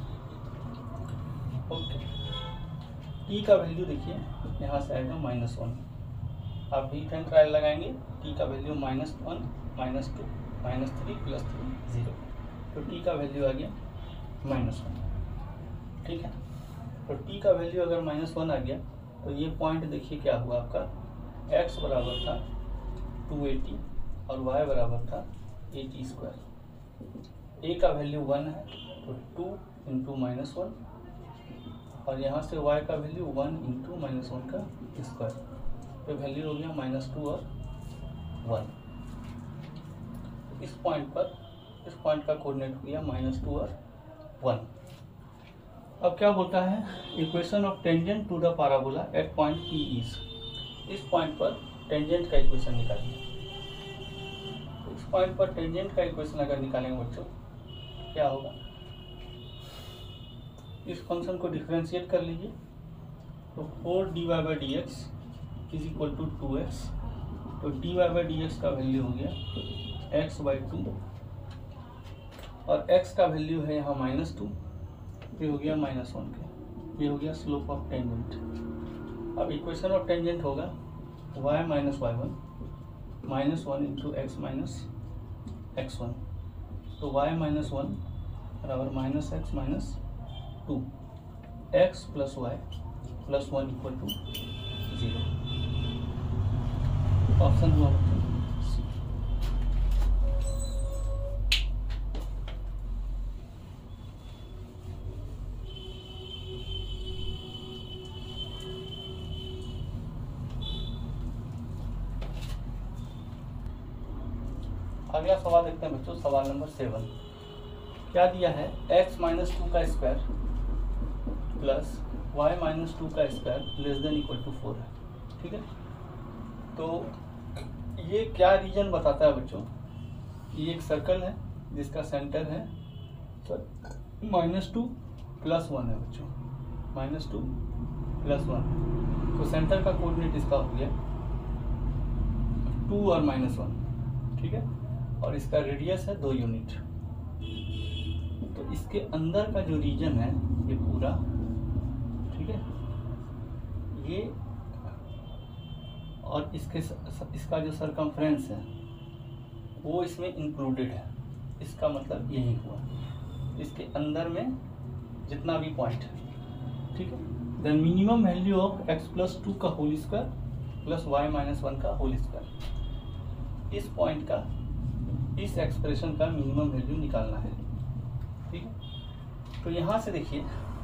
okay. T का वैल्यू देखिए यहाँ से आएगा माइनस वन, आप हीट एंड ट्रायल लगाएंगे, टी का value minus one minus two minus three plus three zero, तो टी का वैल्यू आ गया माइनस वन, ठीक है। तो टी का वैल्यू अगर माइनस वन आ गया तो ये पॉइंट देखिए क्या हुआ आपका, एक्स बराबर था टू एटी और वाई बराबर था एटी स्क्वायर। ए का वैल्यू वन है तो टू इंटू माइनस वन, और यहाँ से y का value one into minus one का स्क्वायर, तो वैल्यू हो गया माइनस टू और वन। इस पॉइंट पर इस पॉइंट का कोऑर्डिनेट हो गया माइनस टू और वन। अब क्या बोलता है, equation of tangent to the parabola at point P is, इस पॉइंट पर टेंजेंट का इक्वेशन निकालिए। तो इस पॉइंट पर टेंजेंट का इक्वेशन अगर निकालेंगे बच्चों क्या होगा, इस फंक्शन को डिफरेंशिएट कर लीजिए, तो four d y by d x is equal to two x, तो d y by d x का वैल्यू हो गया एक्स बाई टू, और x का वैल्यू है यहाँ माइनस टू, ये हो गया माइनस वन के, ये हो गया स्लोप ऑफ टेंजेंट। अब इक्वेशन ऑफ टेंजेंट होगा y minus y one minus one into x minus x one, तो y माइनस वन बराबर minus x minus two, x plus y plus one equal to zero. Option हुआ C. अगला सवाल देखते हैं बच्चों, सवाल नंबर सेवन। क्या दिया है, x माइनस टू का square plus y minus two का square less than equal to four है, ठीक है। तो ये क्या रीजन बताता है बच्चों, ये एक सर्कल है जिसका सेंटर है माइनस टू प्लस वन है बच्चों, माइनस टू प्लस वन, तो सेंटर का कोऑर्डिनेट इसका हो गया टू और माइनस वन, ठीक है, और इसका रेडियस है दो यूनिट। तो इसके अंदर का जो रीजन है ये पूरा, ठीक है, ये और इसके इसका जो सरकमफ्रेंस है वो इसमें इंक्लूडेड है, इसका मतलब यही हुआ, इसके अंदर में जितना भी पॉइंट है, ठीक है। Then minimum value of x plus two का whole square plus y minus one का होल स्क्वायर, इस पॉइंट का, इस एक्सप्रेशन का मिनिमम वैल्यू निकालना है, ठीक है। तो यहाँ से देखिए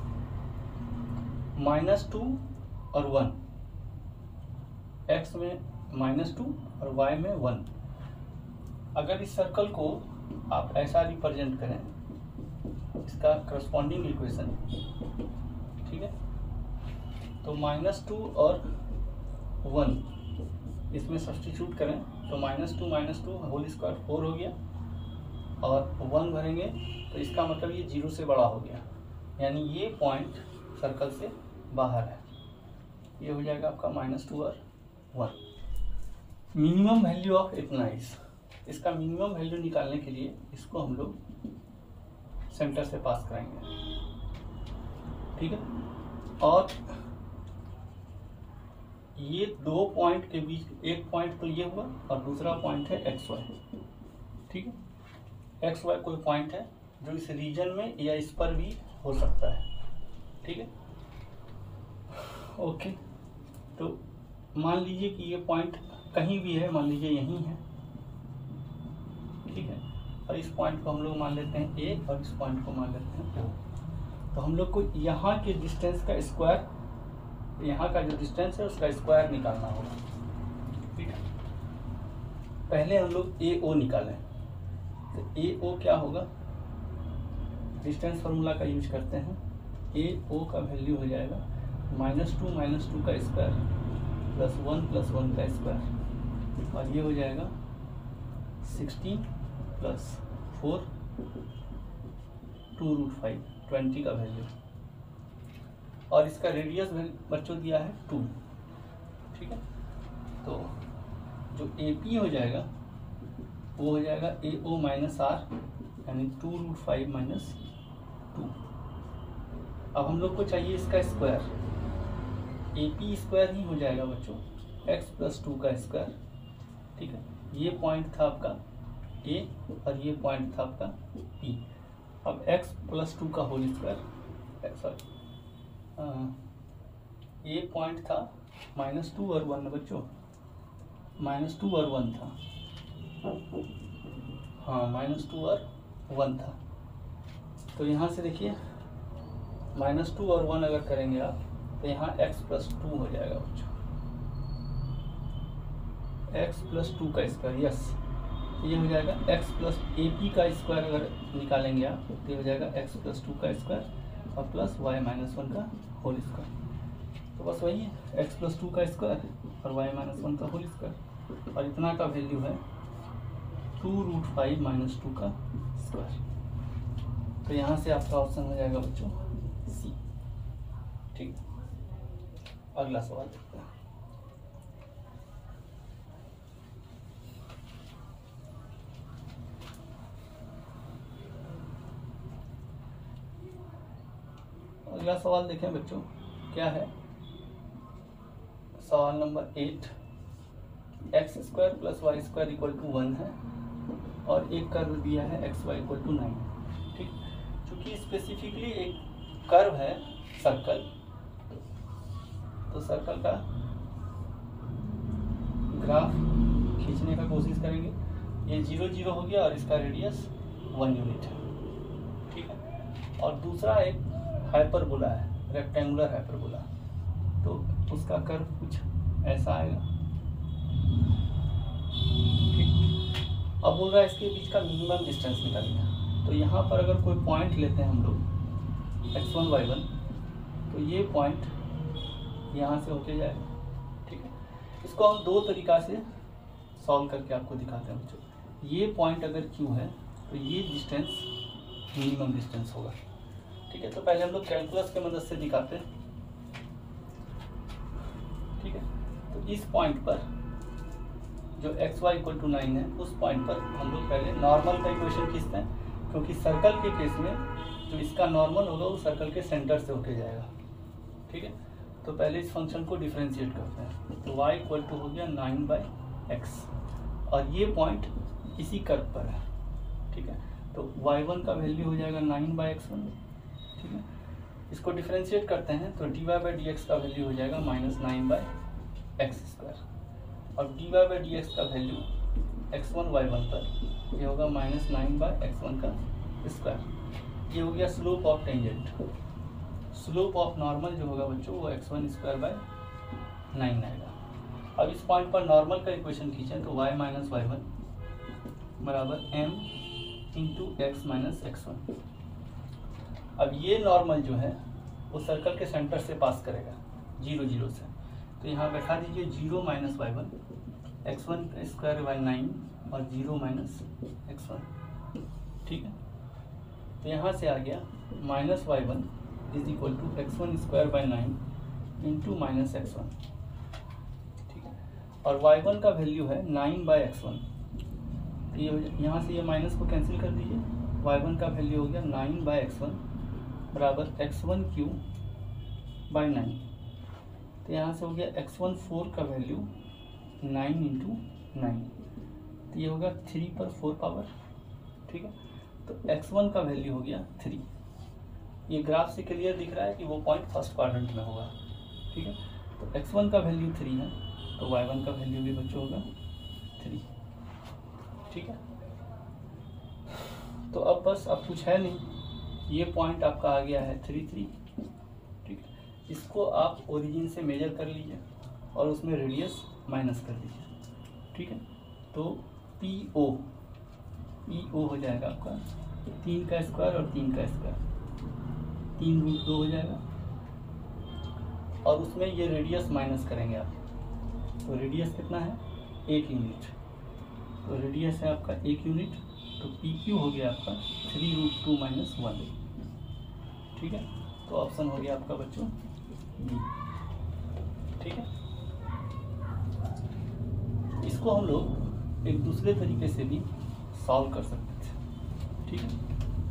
माइनस टू और वन, एक्स में माइनस टू और वाई में वन, अगर इस सर्कल को आप ऐसा रिप्रेजेंट करें, इसका करस्पॉन्डिंग इक्वेशन, ठीक है, तो माइनस टू और वन इसमें सब्स्टिट्यूट करें तो minus two minus two whole square four हो गया, और वन भरेंगे तो इसका मतलब ये जीरो से बड़ा हो गया, यानी ये पॉइंट सर्कल से बाहर है, ये हो जाएगा आपका माइनस टू और वन। मिनिमम वैल्यू ऑफ इतना इज, इसका मिनिमम वैल्यू निकालने के लिए इसको हम लोग सेंटर से पास कराएंगे, ठीक है। और ये दो पॉइंट के बीच एक पॉइंट तो ये हुआ और दूसरा पॉइंट है एक्स वाई, ठीक है। एक्स वाई कोई पॉइंट है जो इस रीजन में या इस पर भी हो सकता है, ठीक है। ओके, तो मान लीजिए कि ये पॉइंट कहीं भी है, मान लीजिए यहीं है, ठीक है, और इस पॉइंट को हम लोग मान लेते हैं ए और इस पॉइंट को मान लेते हैं ओ। तो हम लोग को यहाँ के डिस्टेंस का स्क्वायर, यहाँ का जो डिस्टेंस है उसका स्क्वायर निकालना होगा, ठीक है। पहले हम लोग ए ओ निकालें, तो ए ओ क्या होगा, डिस्टेंस फार्मूला का यूज करते हैं, ए ओ का वैल्यू हो जाएगा माइनस टू माइनस टू का square plus one plus one का स्क्वायर, और ये हो जाएगा sixteen plus four two root five, twenty का वैल्यू, और इसका रेडियस बच्चों दिया है टू, ठीक है। तो जो ए पी हो जाएगा वो हो जाएगा ए ओ माइनस आर, यानी two root five minus two. अब हम लोग को चाहिए इसका स्क्वायर, ए पी स्क्वायर ही हो जाएगा बच्चों एक्स प्लस टू का स्क्वायर, ठीक है। ये पॉइंट था आपका ए और ये पॉइंट था आपका पी। अब एक्स प्लस टू का होल स्क्वायर, सॉरी ये पॉइंट था माइनस टू और वन बच्चों, माइनस टू और वन था, हाँ माइनस टू और वन था। तो यहाँ से देखिए माइनस टू और वन अगर करेंगे आप तो यहाँ x प्लस टू हो जाएगा बच्चों, x प्लस टू का स्क्वायर, यस ये हो जाएगा x प्लस ए पी का स्क्वायर अगर निकालेंगे आप तो ये हो जाएगा x प्लस टू का स्क्वायर और प्लस y माइनस वन का होल स्क्वायर। तो बस वही है x प्लस टू का स्क्वायर और y माइनस वन का होल स्क्वायर, और इतना का वैल्यू है two root five minus two का स्क्वायर। तो यहाँ से आपका ऑप्शन हो जाएगा बच्चों सी, ठीक। अगला सवाल देखते हैं। अगला सवाल देखें बच्चों, क्या है सवाल number eight, x square plus y square equal to one है और एक कर्व दिया है x y equal to nine, ठीक। चूंकि स्पेसिफिकली एक कर्व है सर्कल, तो सर्कल का ग्राफ खींचने का कोशिश करेंगे। ये जीरो जीरो हो गया और इसका रेडियस वन यूनिट है, ठीक है। और दूसरा एक हाइपरबोला है, रेक्टेंगुलर हाइपरबोला, तो उसका कर्व कुछ ऐसा आएगा, ठीक। अब बोल रहा है इसके बीच का मिनिमम डिस्टेंस निकालिए। तो यहाँ पर अगर कोई पॉइंट लेते हैं हम लोग एक्स वन वाई वन, तो ये पॉइंट यहाँ से होके जाएगा, ठीक है। इसको हम दो तरीका से सॉल्व करके आपको दिखाते हैं बच्चों। ये पॉइंट अगर क्यू है तो ये डिस्टेंस मिनिमम डिस्टेंस होगा, ठीक है। तो पहले हम लोग कैलकुलस के मदद से दिखाते हैं, ठीक है। तो इस पॉइंट पर जो x y equal to nine है, उस पॉइंट पर हम लोग पहले नॉर्मल का इक्वेशन खींचते हैं, क्योंकि सर्कल के केस में जो इसका नॉर्मल होगा वो सर्कल के सेंटर से होके जाएगा, ठीक है। तो पहले इस फंक्शन को डिफरेंशिएट करते हैं, तो y इक्वल टू हो गया नाइन बाई एक्स, और ये पॉइंट इसी कर्व पर है, ठीक है। तो वाई वन का वैल्यू हो जाएगा नाइन बाई एक्स वन, ठीक है। इसको डिफ्रेंशिएट करते हैं तो d y by d x का वैल्यू हो जाएगा minus nine by x square, और d y by d x का value x one y one पर ये होगा minus nine by x one का स्क्वायर। ये हो गया slope of tangent. Slope of normal जो होगा बच्चों वो x one square by nine आएगा। अब इस पॉइंट पर नॉर्मल का इक्वेशन खींचें तो y माइनस वाई वन बराबर m into x minus x one. अब ये नॉर्मल जो है वो सर्कल के सेंटर से पास करेगा जीरो जीरो से, तो यहाँ बैठा दीजिए zero minus y one, x one square by nine और जीरो माइनस एक्स वन, ठीक है। तो यहाँ से आ गया minus y one is equal to x one square by nine into minus x one, ठीक है। और वाई वन का वैल्यू है नाइन बाई एक्स वन, तो ये यहाँ से ये माइनस को कैंसिल कर दीजिए। वाई वन का वैल्यू हो गया नाइन बाई एक्स वन बराबर x one cube by nine, तो यहाँ से हो गया एक्स वन फोर का वैल्यू नाइन इंटू नाइन, तो ये होगा थ्री पर फोर पावर, ठीक है। तो एक्स वन का वैल्यू हो गया थ्री। ये ग्राफ से क्लियर दिख रहा है कि वो पॉइंट फर्स्ट क्वाड्रेंट में होगा, ठीक है। तो एक्स वन का वैल्यू थ्री है तो वाई वन का वैल्यू भी बच्चों होगा थ्री, ठीक है। तो अब बस अब कुछ है नहीं, ये पॉइंट आपका आ गया है थ्री थ्री, ठीक है। इसको आप ओरिजिन से मेजर कर लीजिए और उसमें रेडियस माइनस कर लीजिए, ठीक है। तो पी ओ पी ओ हो जाएगा आपका तीन का स्क्वायर और तीन का स्क्वायर, तीन रूट दो हो जाएगा, और उसमें ये रेडियस माइनस करेंगे आप, तो रेडियस कितना है एक यूनिट, तो रेडियस है आपका एक यूनिट, तो पी क्यू हो गया आपका three root two minus one, ठीक है। तो ऑप्शन हो गया आपका बच्चों बी, ठीक है। इसको हम लोग एक दूसरे तरीके से भी सॉल्व कर सकते थे, ठीक है।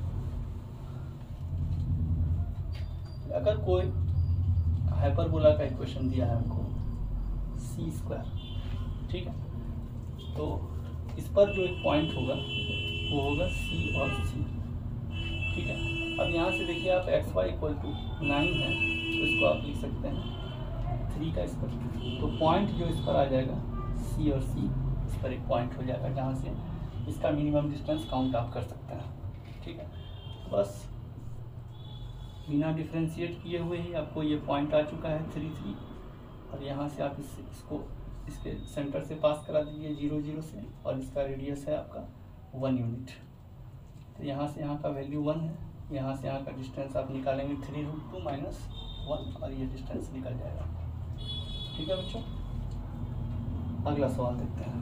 अगर कोई हाइपरबोला का इक्वेशन दिया है हमको सी स्क्वायर, ठीक है, तो इस पर जो एक पॉइंट होगा वो होगा सी और सी, ठीक है। अब यहाँ से देखिए आप x y equal to nine है तो इसको आप लिख सकते हैं थ्री का स्क्वायर, तो पॉइंट जो इस पर आ जाएगा सी और सी, इस पर एक पॉइंट हो जाएगा जहाँ से इसका मिनिमम डिस्टेंस काउंट आप कर सकते हैं, ठीक है। बस बिना डिफ्रेंशिएट किए हुए ही आपको ये पॉइंट आ चुका है थ्री थ्री, और यहाँ से आप इस, इसको इसके सेंटर से पास करा दीजिए जीरो जीरो से, और इसका रेडियस है आपका वन यूनिट, तो यहाँ से यहाँ का वैल्यू वन है, यहाँ से यहाँ का डिस्टेंस आप निकालेंगे three root two minus one, और ये डिस्टेंस निकल जाएगा, ठीक है बच्चों। अगला सवाल देखते हैं।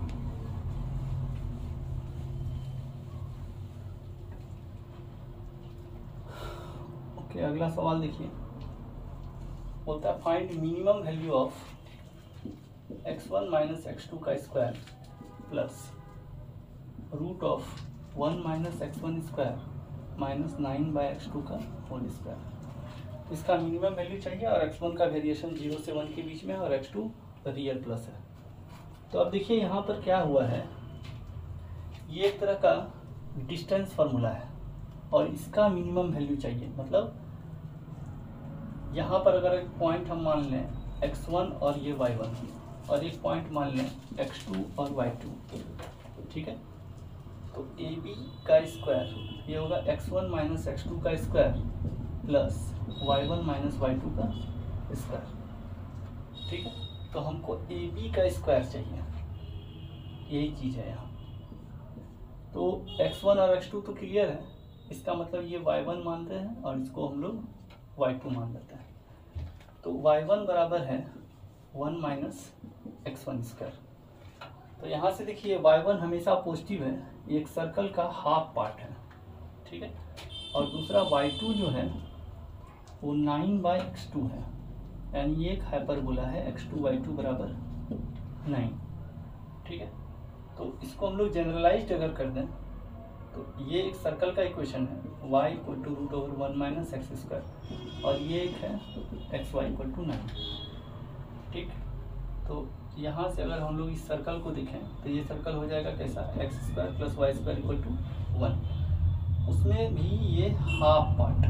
ओके, अगला सवाल देखिए, बोलता है find minimum value of x one minus x two का square plus root of one minus x one square minus nine by x two का होल स्क्वायर। इसका मिनिमम वैल्यू चाहिए और एक्स वन का वेरिएशन जीरो से one के बीच में, और एक्स टू रियल प्लस है। तो अब देखिए यहाँ पर क्या हुआ है, ये एक तरह का डिस्टेंस फार्मूला है और इसका मिनिमम वैल्यू चाहिए। मतलब यहाँ पर अगर एक पॉइंट हम मान लें एक्स वन और ये वाई वन, और एक पॉइंट मान लें एक्स टू और वाई टू, ठीक है। तो ए बी का स्क्वायर ये होगा x one minus x two का square plus y one minus y two का स्क्वायर, ठीक है। तो हमको ए बी का स्क्वायर चाहिए, यही चीज़ है यहाँ। तो एक्स वन और एक्स टू तो क्लियर है, इसका मतलब ये वाई वन मानते हैं और इसको हम लोग वाई टू मान लेते हैं। तो वाई वन बराबर है one minus x one square. तो यहाँ से देखिए वाई वन हमेशा पॉजिटिव है, ये एक सर्कल का हाफ पार्ट है, ठीक है। और दूसरा वाई टू जो है वो नाइन बाई एक्स टू है, यानी ये एक हाइपरबोला है एक्स टू वाई टू बराबर नाइन, ठीक है। तो इसको हम लोग जनरलाइज्ड अगर कर दें तो ये एक सर्कल का इक्वेशन है, y equal to root over one minus x square, और ये एक है x y equal to nine, ठीक। तो यहाँ से अगर हम लोग इस सर्कल को देखें तो ये सर्कल हो जाएगा कैसा, x square plus y square equal to one. उसमें भी ये हाफ पार्ट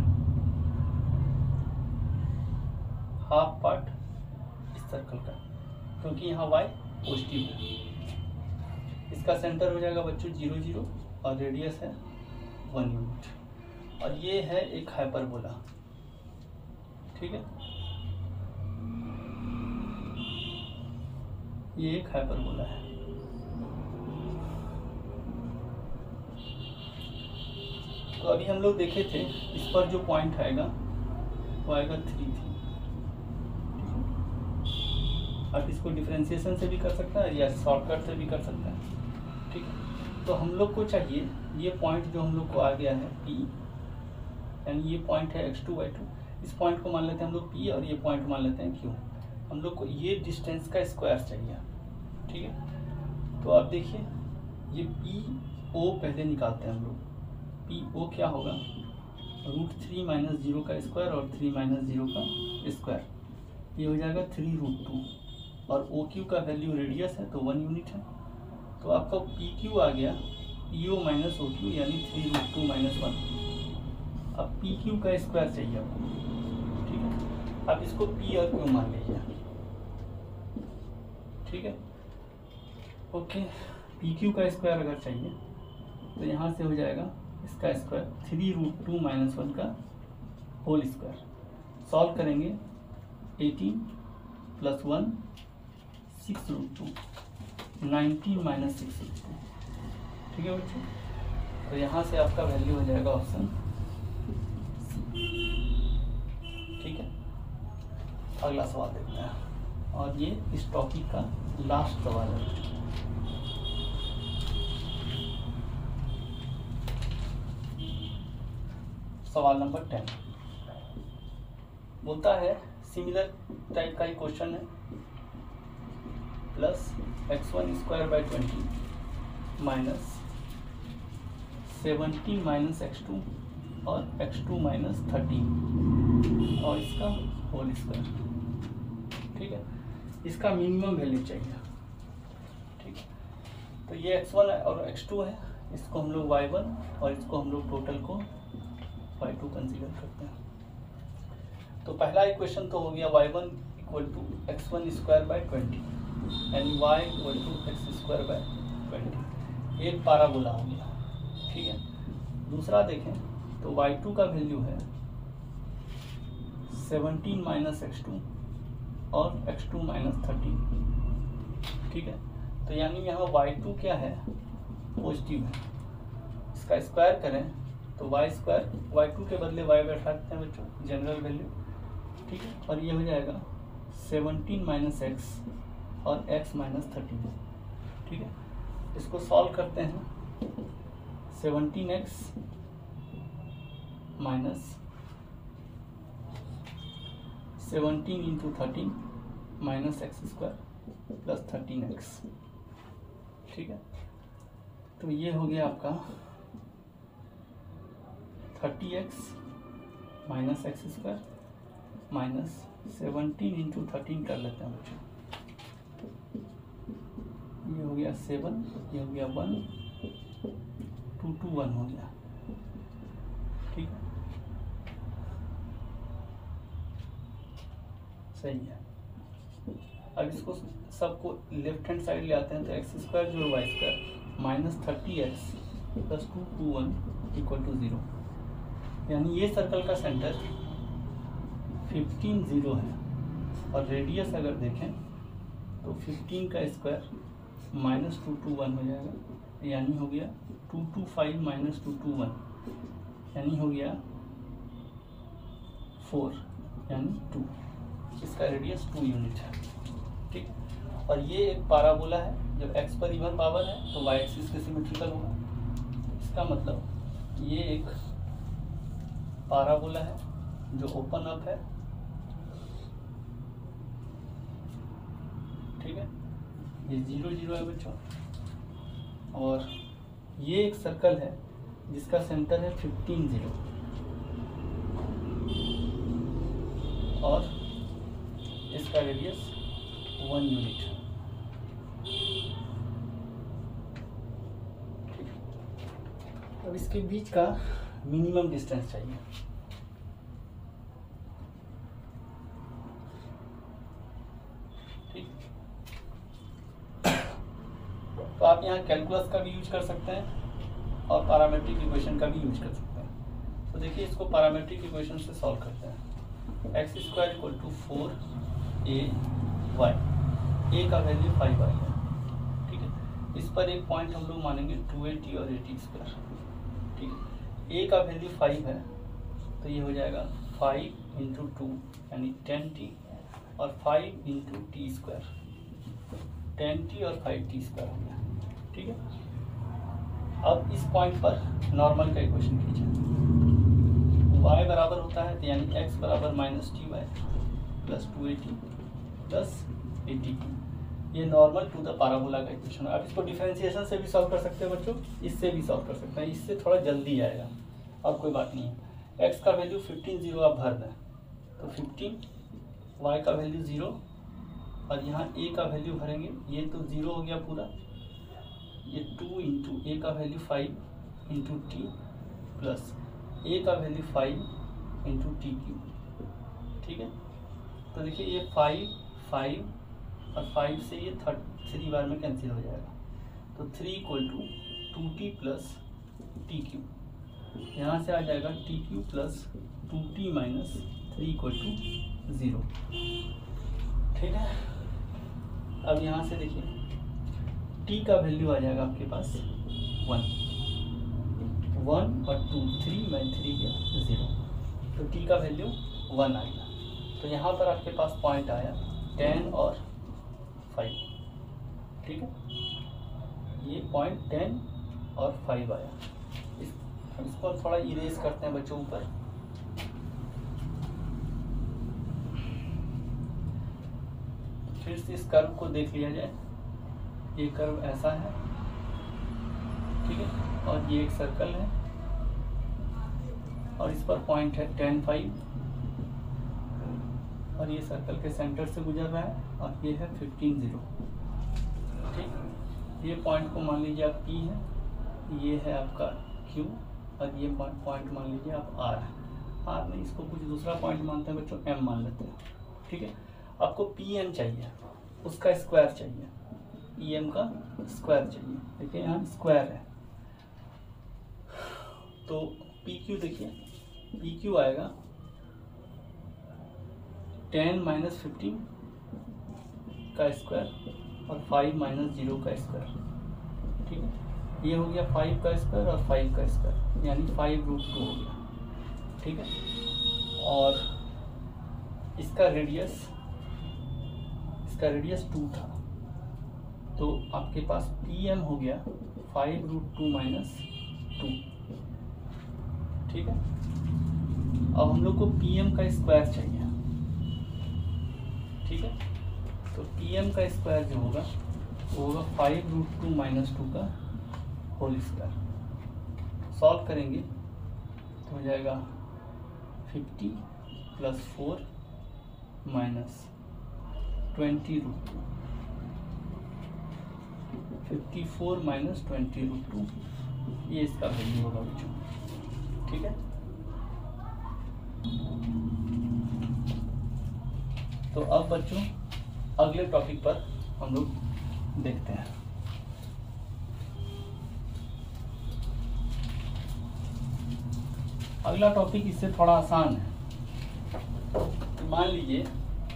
हाफ पार्ट इस सर्कल का, क्योंकि यहाँ y पॉजिटिव है। इसका सेंटर हो जाएगा बच्चों जीरो जीरो और रेडियस है वन यूनिट, और ये है एक हाइपरबोला। ठीक है, ये एक हाइपरबोला है। तो अभी हम लोग देखे थे इस पर जो पॉइंट आएगा वो आएगा थ्री थ्री। आप इसको डिफरेंशिएशन से भी कर सकता है या शॉर्टकट से भी कर सकता है। ठीक है, तो हम लोग को चाहिए ये पॉइंट जो हम लोग को आ गया है P, यानी ये पॉइंट है एक्स टू वाई टू। इस पॉइंट को मान लेते हैं हम लोग P और ये पॉइंट मान लेते हैं Q। हम लोग को ये डिस्टेंस का स्क्वायर चाहिए। ठीक है, तो आप देखिए ये पी ओ पहले निकालते हैं हम लोग। पी ओ क्या होगा, रूट थ्री माइनस जीरो का स्क्वायर और थ्री माइनस जीरो का स्क्वायर, ये हो जाएगा थ्री रूट टू। और ओ क्यू का वैल्यू रेडियस है तो वन यूनिट है, तो आपका पी क्यू आ गया P O minus O Q यानी three root two minus one. अब पी क्यू का स्क्वायर चाहिए आपको। ठीक है, आप इसको पी और क्यू मान लीजिए। ठीक है, ओके, पी क्यू का स्क्वायर अगर चाहिए तो यहाँ से हो जाएगा इसका square three root two minus one का होल स्क्वायर। सॉल्व करेंगे eighteen plus one six root two nineteen minus six root two. ठीक है बच्चों, तो यहाँ से आपका वैल्यू हो जाएगा ऑप्शन। ठीक है, अगला सवाल देखते हैं, और ये इस टॉपिक का लास्ट सवाल है। सवाल नंबर टेन बोलता है सिमिलर टाइप का ही क्वेश्चन है, plus x one square by twenty minus seventeen minus x two और एक्स टू माइनस थर्टीन और इसका होल स्क्वायर। ठीक है, इसका मिनिमम वैल्यू चाहिए। ठीक है, तो ये एक्स वन और एक्स टू है, इसको हम लोग वाई वन और इसको हम लोग टोटल को वाई टू कंसीडर करते हैं। तो पहला इक्वेशन तो हो गया y one equal to x one square by twenty and y equal to x square by twenty, एक पैराबोला हो गया। ठीक है, दूसरा देखें तो वाई टू का वैल्यू है सेवनटीन माइनस एक्स टू और एक्स टू माइनस थर्टीन। ठीक है, तो यानी यहाँ वाई टू क्या है, पॉजिटिव है। इसका स्क्वायर करें तो वाई स्क्वायर, वाई टू के बदले वाई बैठाते हैं बच्चों, जनरल वैल्यू। ठीक है, और ये हो जाएगा सेवनटीन माइनस एक्स और एक्स माइनस थर्टीन। ठीक है, इसको सॉल्व करते हैं। Seventeen x minus seventeen into thirteen minus x square plus thirteen x. ठीक है, तो ये हो गया आपका thirty x minus x square minus seventeen into thirteen कर लेते हैं बच्चों। ये हो गया सेवन, ये हो गया वन, टू टू वन हो गया। ठीक है, सही है। अब इसको सबको लेफ्ट हैंड साइड ले आते हैं, तो एक्स स्क्वायर जोड़ y square minus thirty x plus two two one equal to zero, यानी ये सर्कल का सेंटर फिफ्टीन ज़ीरो है और रेडियस अगर देखें तो फिफ्टीन का square minus two two one हो जाएगा, यानी हो गया two two five minus two two one, यानी हो गया फोर, यानी टू। इसका रेडियस टू यूनिट है। ठीक, और ये एक पैराबोला है, जब एक्स पर इवन पावर है तो वाई एक्सिस के सिमेट्रिकल होगा। इसका मतलब ये एक पैराबोला है जो ओपन अप है। ठीक है, ये जीरो जीरो है बच्चों, और ये एक सर्कल है जिसका सेंटर है फिफ्टीन जीरो और इसका रेडियस वन यूनिट है। अब इसके बीच का मिनिमम डिस्टेंस चाहिए। ठीक, तो आप यहाँ कैलकुलस का भी यूज कर सकते हैं और पैरामेट्रिक इक्वेशन का भी यूज कर सकते हैं। तो देखिए इसको पैरामेट्रिक इक्वेशन से सॉल्व करते हैं। X square equal to four a y, a का वैल्यू फाइव आई है। ठीक है, इस पर एक पॉइंट हम लोग मानेंगे टू ए टी और ए टी स्क्वायर। ठीक है, ए का वैल्यू फाइव है तो ये हो जाएगा फाइव इंटू टू यानी टेन टी और five into t square, ten t और फाइव टी स्क्वायर हो गया। ठीक है, अब इस पॉइंट पर नॉर्मल का इक्वेशन कीजिए। y बराबर होता है तो यानी x बराबर minus t y plus two a t plus a t की, ये नॉर्मल टू द पैराबोला का इक्वेशन है। आप इसको डिफरेंशिएशन से भी सॉल्व कर सकते हैं बच्चों, इससे भी सॉल्व कर सकते हैं, इससे थोड़ा जल्दी आएगा और कोई बात नहीं है। x का वैल्यू फिफ्टीन जीरो आप भर दें तो फिफ्टीन, y का वैल्यू ज़ीरो और यहाँ a का वैल्यू भरेंगे, ये तो ज़ीरो हो गया पूरा, ये टू इंटू ए का value five into t plus a का value five into t q. ठीक है, तो देखिए ये फाइव फाइव और फाइव से ये थर्ड थ्री बार में कैंसिल हो जाएगा, तो three equal to two t plus t q, यहाँ से आ जाएगा t Q plus two t minus three equal to zero. ठीक है, अब यहाँ से देखिए t का वैल्यू आ जाएगा आपके पास वन, वन और टू, थ्री में थ्री गया ज़ीरो, तो t का वैल्यू वन आएगा। तो यहाँ पर आपके पास पॉइंट आया टेन और फाइव। ठीक है, ये पॉइंट टेन और फाइव आया। इस इसको थोड़ा इरेज करते हैं बच्चों ऊपर। फिर से इस कर्व को देख लिया जाए, ये कर्व ऐसा है। ठीक है, और ये एक सर्कल है और इस पर पॉइंट है टेन फाइव और ये सर्कल के सेंटर से गुजर रहा है और ये है फिफ्टीन ज़ीरो। ठीक, ये पॉइंट को मान लीजिए आप P है, ये है आपका Q और ये पॉइंट मान लीजिए आप R है। R में इसको कुछ दूसरा पॉइंट मानते हैं बच्चों, M मान लेते हैं। ठीक है, आपको पी एम चाहिए, उसका स्क्वायर चाहिए, पी एम का स्क्वायर चाहिए। देखिए यहाँ स्क्वायर है तो पी क्यू देखिए, पी क्यू आएगा टेन माइनस फिफ्टीन का स्क्वायर और फाइव माइनस जीरो का स्क्वायर। ठीक है, ये हो गया फाइव का स्क्वायर और फाइव का स्क्वायर यानी फाइव रूट टू हो गया। ठीक है, और इसका रेडियस इसका रेडियस टू था तो आपके पास पी एम हो गया five root two minus two. ठीक है, अब हम लोग को पी एम का स्क्वायर चाहिए। ठीक है, तो पी एम का स्क्वायर जो होगा वो होगा five root two minus two का होल स्क्वायर। सॉल्व करेंगे तो हो जाएगा fifty plus four minus twenty root two, fifty four minus twenty root two, ये इसका वैल्यू होगा बच्चों। ठीक है, तो अब बच्चों अगले टॉपिक पर हम लोग देखते हैं। अगला टॉपिक इससे थोड़ा आसान है। मान लीजिए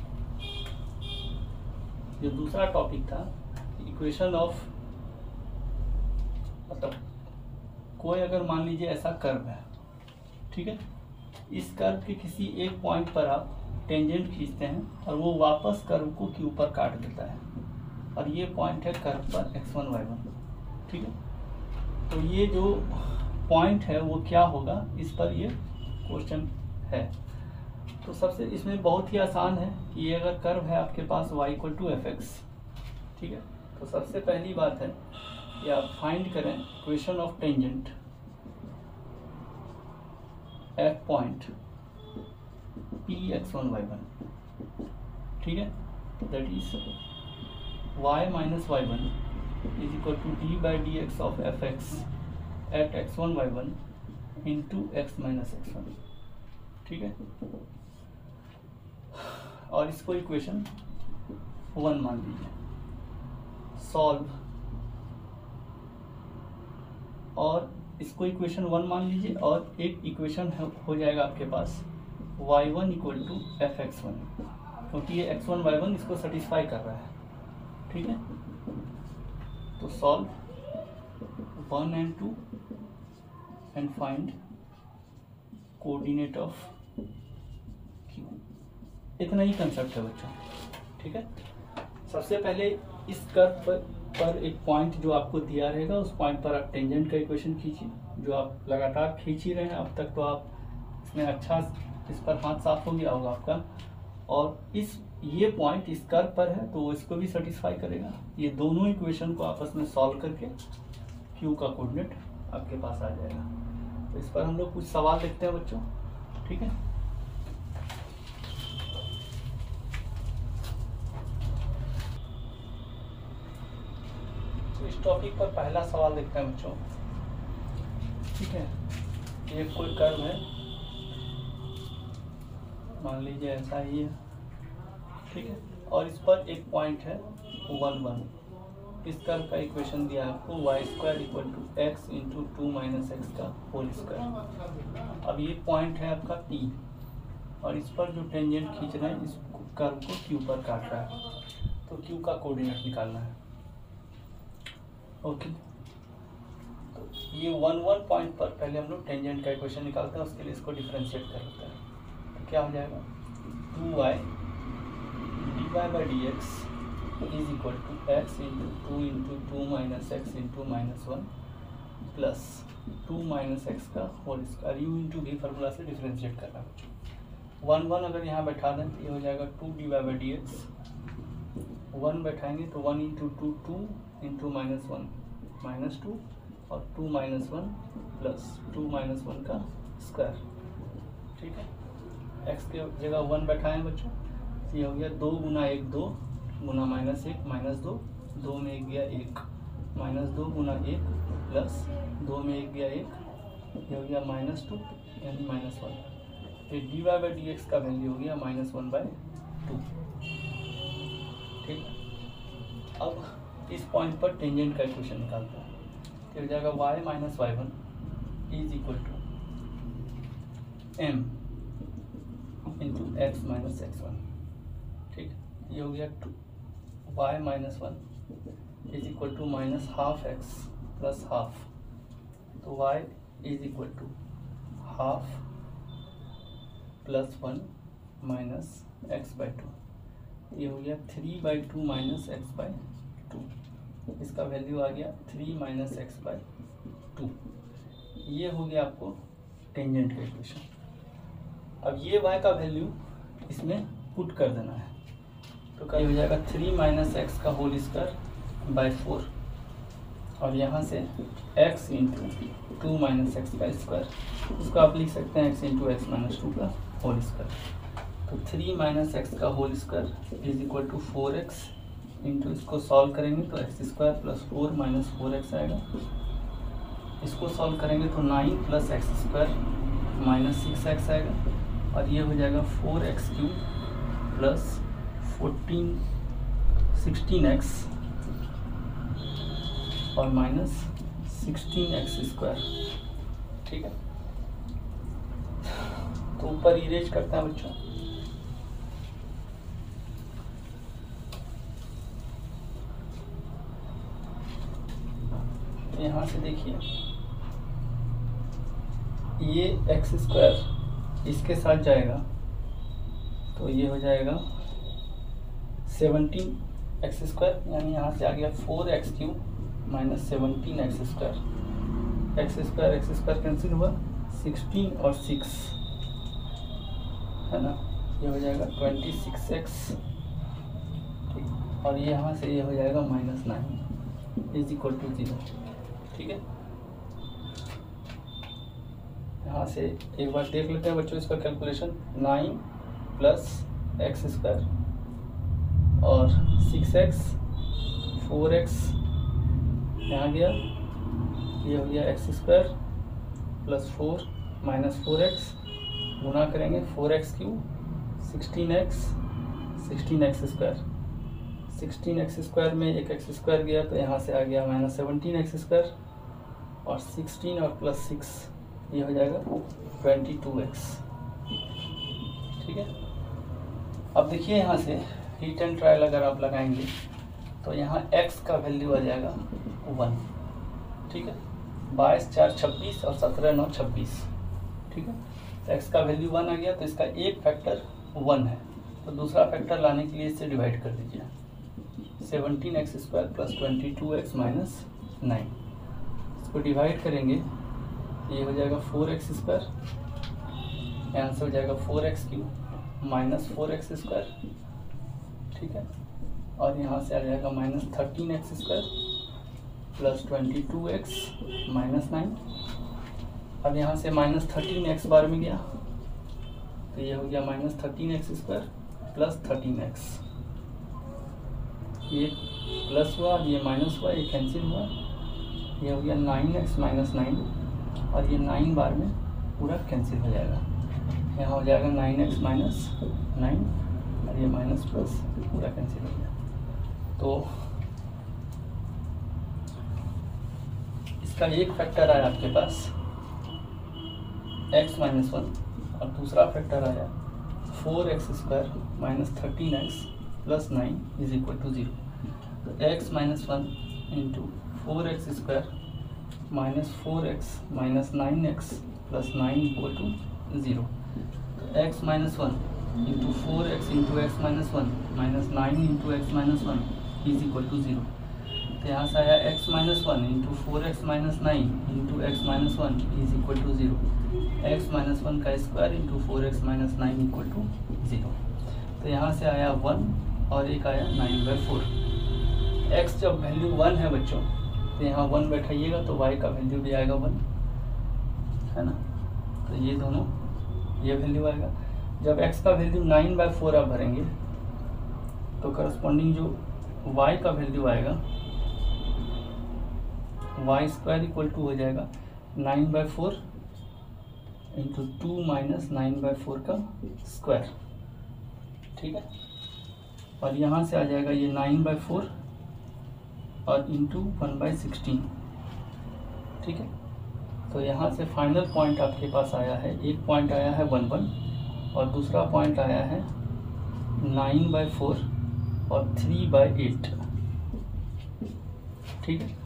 जो दूसरा टॉपिक था इक्वेशन ऑफ, मतलब कोई अगर मान लीजिए ऐसा कर्व है। ठीक है, इस कर्व के किसी एक पॉइंट पर आप टेंजेंट खींचते हैं और वो वापस कर्व को के ऊपर काट देता है और ये पॉइंट है कर्व पर एक्स वन वाई वन। ठीक है, तो ये जो पॉइंट है वो क्या होगा, इस पर ये क्वेश्चन है। तो सबसे इसमें बहुत ही आसान है कि ये अगर कर्व है आपके पास y equal to f x. ठीक है, तो सबसे पहली बात है कि आप फाइंड करें equation of tangent f point p x one y one. ठीक है, that is y minus y one is equal to d by d x of f x at x one y one into x minus x one, ठीक है। और इसको equation one मान लीजिए, solve, और इसको इक्वेशन वन मान लीजिए, और एक इक्वेशन हो जाएगा आपके पास y one equal to f x one, क्योंकि ये एक्स वन वाई वन इसको सेटिस्फाई कर रहा है, ठीक है। तो solve one and two and find coordinate of q. इतना ही कंसेप्ट है बच्चों, ठीक है। सबसे पहले इस कर्व पर, पर एक पॉइंट जो आपको दिया रहेगा, उस पॉइंट पर आप टेंजेंट का इक्वेशन खींचिए, जो आप लगातार खींच ही रहे हैं अब तक, तो आप इसमें अच्छा इस पर हाथ साफ हो गया होगा आपका। और इस ये पॉइंट इस कर्व पर है तो वो इसको भी सेटिस्फाई करेगा। ये दोनों इक्वेशन को आपस में सॉल्व करके क्यू का कोऑर्डिनेट आपके पास आ जाएगा। तो इस पर हम लोग कुछ सवाल देखते हैं बच्चों, ठीक है। तो इस टॉपिक पर पहला सवाल देखते हैं बच्चों, ठीक है। ये कोई कर्व है, मान लीजिए ऐसा ही है, ठीक है। और इस पर एक पॉइंट है वन वन। इस कर्व का इक्वेशन दिया है आपको y square equal to x into two minus x का होल स्क्वायर। अब ये पॉइंट है आपका पी, और इस पर जो टेंजेंट खींच रहे हैं इस कर्व को क्यू पर काट रहा है, तो क्यू का कोऑर्डिनेट निकालना है, ओके। तो ये वन वन पॉइंट पर पहले हम लोग टेंजेंट का इक्वेशन निकालते हैं, उसके लिए इसको डिफरेंशिएट कर लेते हैं। तो क्या हो जाएगा, two y d y by d x is equal to x into two into two minus x into minus one plus two minus x का whole square, u into v formula से differentiate करना है। One one अगर यहाँ बैठा दें तो ये हो जाएगा two d y by d x, one बैठाएंगे तो one into two two into minus one minus two, और two minus one plus two minus one का स्क्वायर, ठीक है। एक्स के जगह वन बैठाएं बच्चों, ये हो गया दो गुना एक दो गुना माइनस एक माइनस दो, दो में एक गया एक, माइनस दो गुना एक प्लस दो में एक गया एक, ये हो गया माइनस टू यानी माइनस वन। ये d y by d x का वैल्यू हो गया माइनस वन बाई टू, ठीक है। अब इस पॉइंट पर टेंजेंट का इक्वेशन निकालते हैं, तो हो जाएगा y minus y one is equal to m into x minus x one, ठीक। ये हो गया two y minus one is equal to minus half x plus half, तो y is equal to half plus one minus x by two, ये हो गया three by two minus x by two, इसका value आ गया three minus x by two. ये हो गया आपको टेंजेंट का इक्वेशन। अब ये y का वैल्यू इसमें पुट कर देना है, तो क्या हो जाएगा थ्री माइनस एक्स का होल स्क्वायर बाई फोर, और यहाँ से x into two minus x का स्क्वायर, उसको आप लिख सकते हैं x into x minus two का होल स्क्वायर। तो थ्री माइनस एक्स का whole square is equal to four x into, इसको सॉल्व करेंगे तो x square plus four minus four x आएगा, इसको सॉल्व करेंगे तो nine plus x square minus six x आएगा, और ये हो जाएगा four x cube plus fourteen sixteen x और माइनस सिक्सटीन एक्स स्क्वायर, ठीक है। तो ऊपर इरेज करते हैं बच्चों, यहाँ से देखिए ये एक्स स्क्वायर इसके साथ जाएगा तो ये हो जाएगा सेवनटीन एक्स स्क्वायर, यानी यहाँ से आ गया four x cube minus seventeen x square, x square x square cancel हुआ, सिक्सटीन और सिक्स है ना, ये हो जाएगा ट्वेंटी सिक्स एक्स, ठीक। और ये यहाँ से ये हो जाएगा minus nine is equal to zero, ठीक है। यहाँ से एक बार देख लेते हैं बच्चों इसका calculation, nine plus x square और सिक्स एक्स फोर एक्स यहाँ गया, ये हो गया x square plus four minus four x, गुना करेंगे four x cube sixteen x sixteen x square, sixteen x square में एक एक्स स्क्वायर गया तो यहाँ से आ गया माइनस सेवनटीन एक्स स्क्वायर, और सिक्सटीन और प्लस सिक्स ये हो जाएगा ट्वेंटी टू एक्स। ठीक है, अब देखिए यहाँ से हीट एंड ट्रायल अगर आप लगाएंगे तो यहाँ x का वैल्यू आ जाएगा वन। ठीक है, बाईस चार छब्बीस और सत्रह नौ छब्बीस। ठीक है, तो x का वैल्यू वन आ गया, तो इसका एक फैक्टर वन है, तो दूसरा फैक्टर लाने के लिए इससे डिवाइड कर दीजिए। Seventeen x square plus twenty two x minus nine, इसको डिवाइड करेंगे ये हो जाएगा फोर एक्स स्क्वायर, यहाँ से हो जाएगा four x cube minus four x square. ठीक है, और यहाँ से आ जाएगा minus thirteen x square plus twenty two x minus nine. अब यहाँ से माइनस थर्टीन एक्स बार में गया तो ये हो गया minus thirteen x square plus thirteen x, ये प्लस हुआ ये माइनस हुआ, ये कैंसिल हुआ, ये हो गया नाइन एक्स माइनस नाइन, और ये नाइन बार में पूरा कैंसिल हो जाएगा। यहाँ हो जाएगा नाइन एक्स माइनस नाइन, और ये माइनस प्लस पूरा कैंसिल हो गया। तो इसका एक फैक्टर आया आपके पास x माइनस वन, और दूसरा फैक्टर आया four x square minus thirteen x plus nine is equal to zero. तो x minus one into four x square minus four x minus nine x plus nine equal to zero. तो x minus one into four x into x minus one minus nine into x minus one is equal to zero. तो यहाँ से आया x minus one into four x minus nine into x minus one is equal to zero. X minus one का square into four x minus nine equal to zero. तो यहाँ से आया one और एक आया नाइन बाई फोर। x जब value one है बच्चों तो यहाँ वन बैठाइएगा तो y का वैल्यू भी आएगा वन, है ना। तो ये दोनों ये वैल्यू आएगा। जब x का वैल्यू नाइन बाई फोर आप भरेंगे तो करस्पॉन्डिंग जो y का वैल्यू आएगा वाई स्क्वायर इक्वल टू हो जाएगा nine by four into two minus nine by four का स्क्वायर। ठीक है, और यहाँ से आ जाएगा ये नाइन बाई फोर और इंटू वन बाई सिक्सटीन। ठीक है, तो यहाँ से फाइनल पॉइंट आपके पास आया है, एक पॉइंट आया है वन वन और दूसरा पॉइंट आया है नाइन बाई फोर और थ्री बाई एट। ठीक है,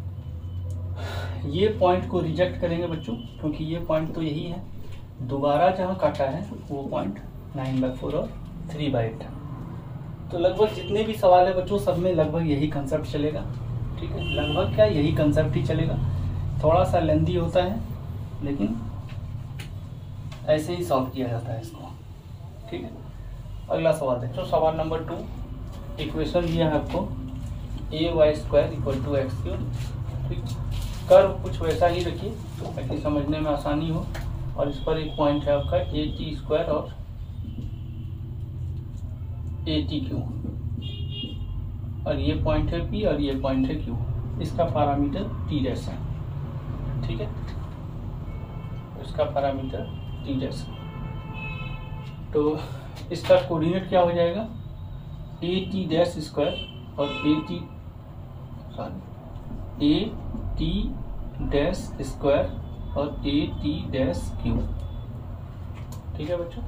ये पॉइंट को रिजेक्ट करेंगे बच्चों, क्योंकि ये पॉइंट तो यही है। दोबारा जहाँ काटा है वो पॉइंट नाइन बाई फोर और थ्री बाई एट है। तो लगभग जितने भी सवाल है बच्चों सब में लगभग यही कंसेप्ट चलेगा। ठीक है, लगभग क्या यही कंसेप्ट ही चलेगा। थोड़ा सा लेंदी होता है लेकिन ऐसे ही सॉल्व किया जाता है इसको। ठीक है, अगला सवाल देखो, सवाल नंबर टू। इक्वेशन दिया है आपको a y square equal to x cube. ठीक, कर्व कुछ वैसा ही रखिए ताकि समझने में आसानी हो। और इस पर एक पॉइंट है आपका ए टी स्क्वायर और ए टी क्यू, और ये पॉइंट है पी और ये पॉइंट है क्यू। इसका पैरामीटर टी डैश है। ठीक है, इसका पैरामीटर टी डैश। तो इसका कोऑर्डिनेट क्या हो जाएगा, ए टी डैश स्क्वायर और a t sorry a t dash square और ए टी डैश क्यूब। ठीक है बच्चों,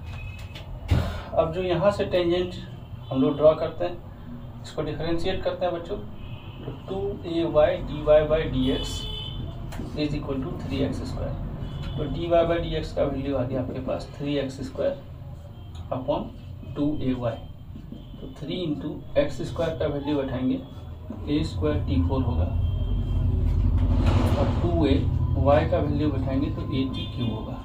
अब जो यहाँ से टेंजेंट हम लोग ड्रॉ करते हैं इसको डिफरेंशिएट करते हैं बच्चों। तो two a y d y by d x is equal to three x square. तो d y by d x का वैल्यू आ गया आपके पास three x square upon two a y. तो थ्री इंटू एक्स स्क्वायर का value बैठाएंगे a square t four होगा, और टू ए वाई का वैल्यू बैठाएंगे तो ए टी क्यू होगा।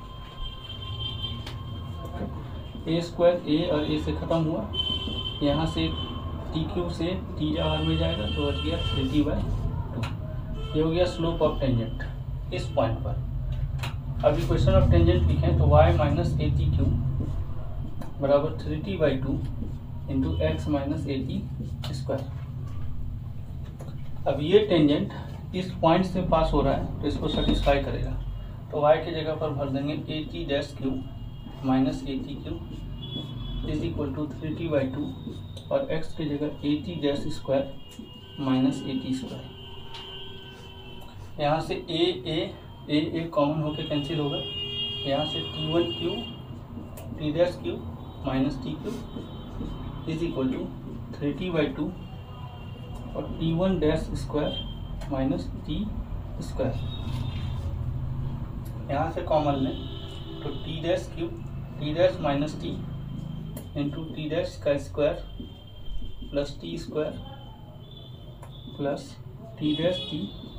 ए स्क्वायर ए और ए से ख़त्म हुआ, यहाँ से टी क्यू से टी आर में जाएगा तो बच गया थ्री टी बाई टू। ये हो गया स्लोप ऑफ टेंजेंट इस पॉइंट पर। अब इक्वेशन ऑफ टेंजेंट लिखें तो y minus a t q बराबर three t by two into x minus a t square. अब ये टेंजेंट इस पॉइंट से पास हो रहा है तो इसको सेटिस्फाई करेगा। तो y की जगह पर भर देंगे a t dash q minus a t q is equal to three t by two और x की जगह a t dash square minus a t square. यहाँ से a a a a common होकर कैंसिल होगा। यहाँ से t one q t dash q minus t q is equal to three t by two और t one dash square minus t square. यहाँ से common लें तो t dash q t dash minus t into t dash का square plus t square plus t dash t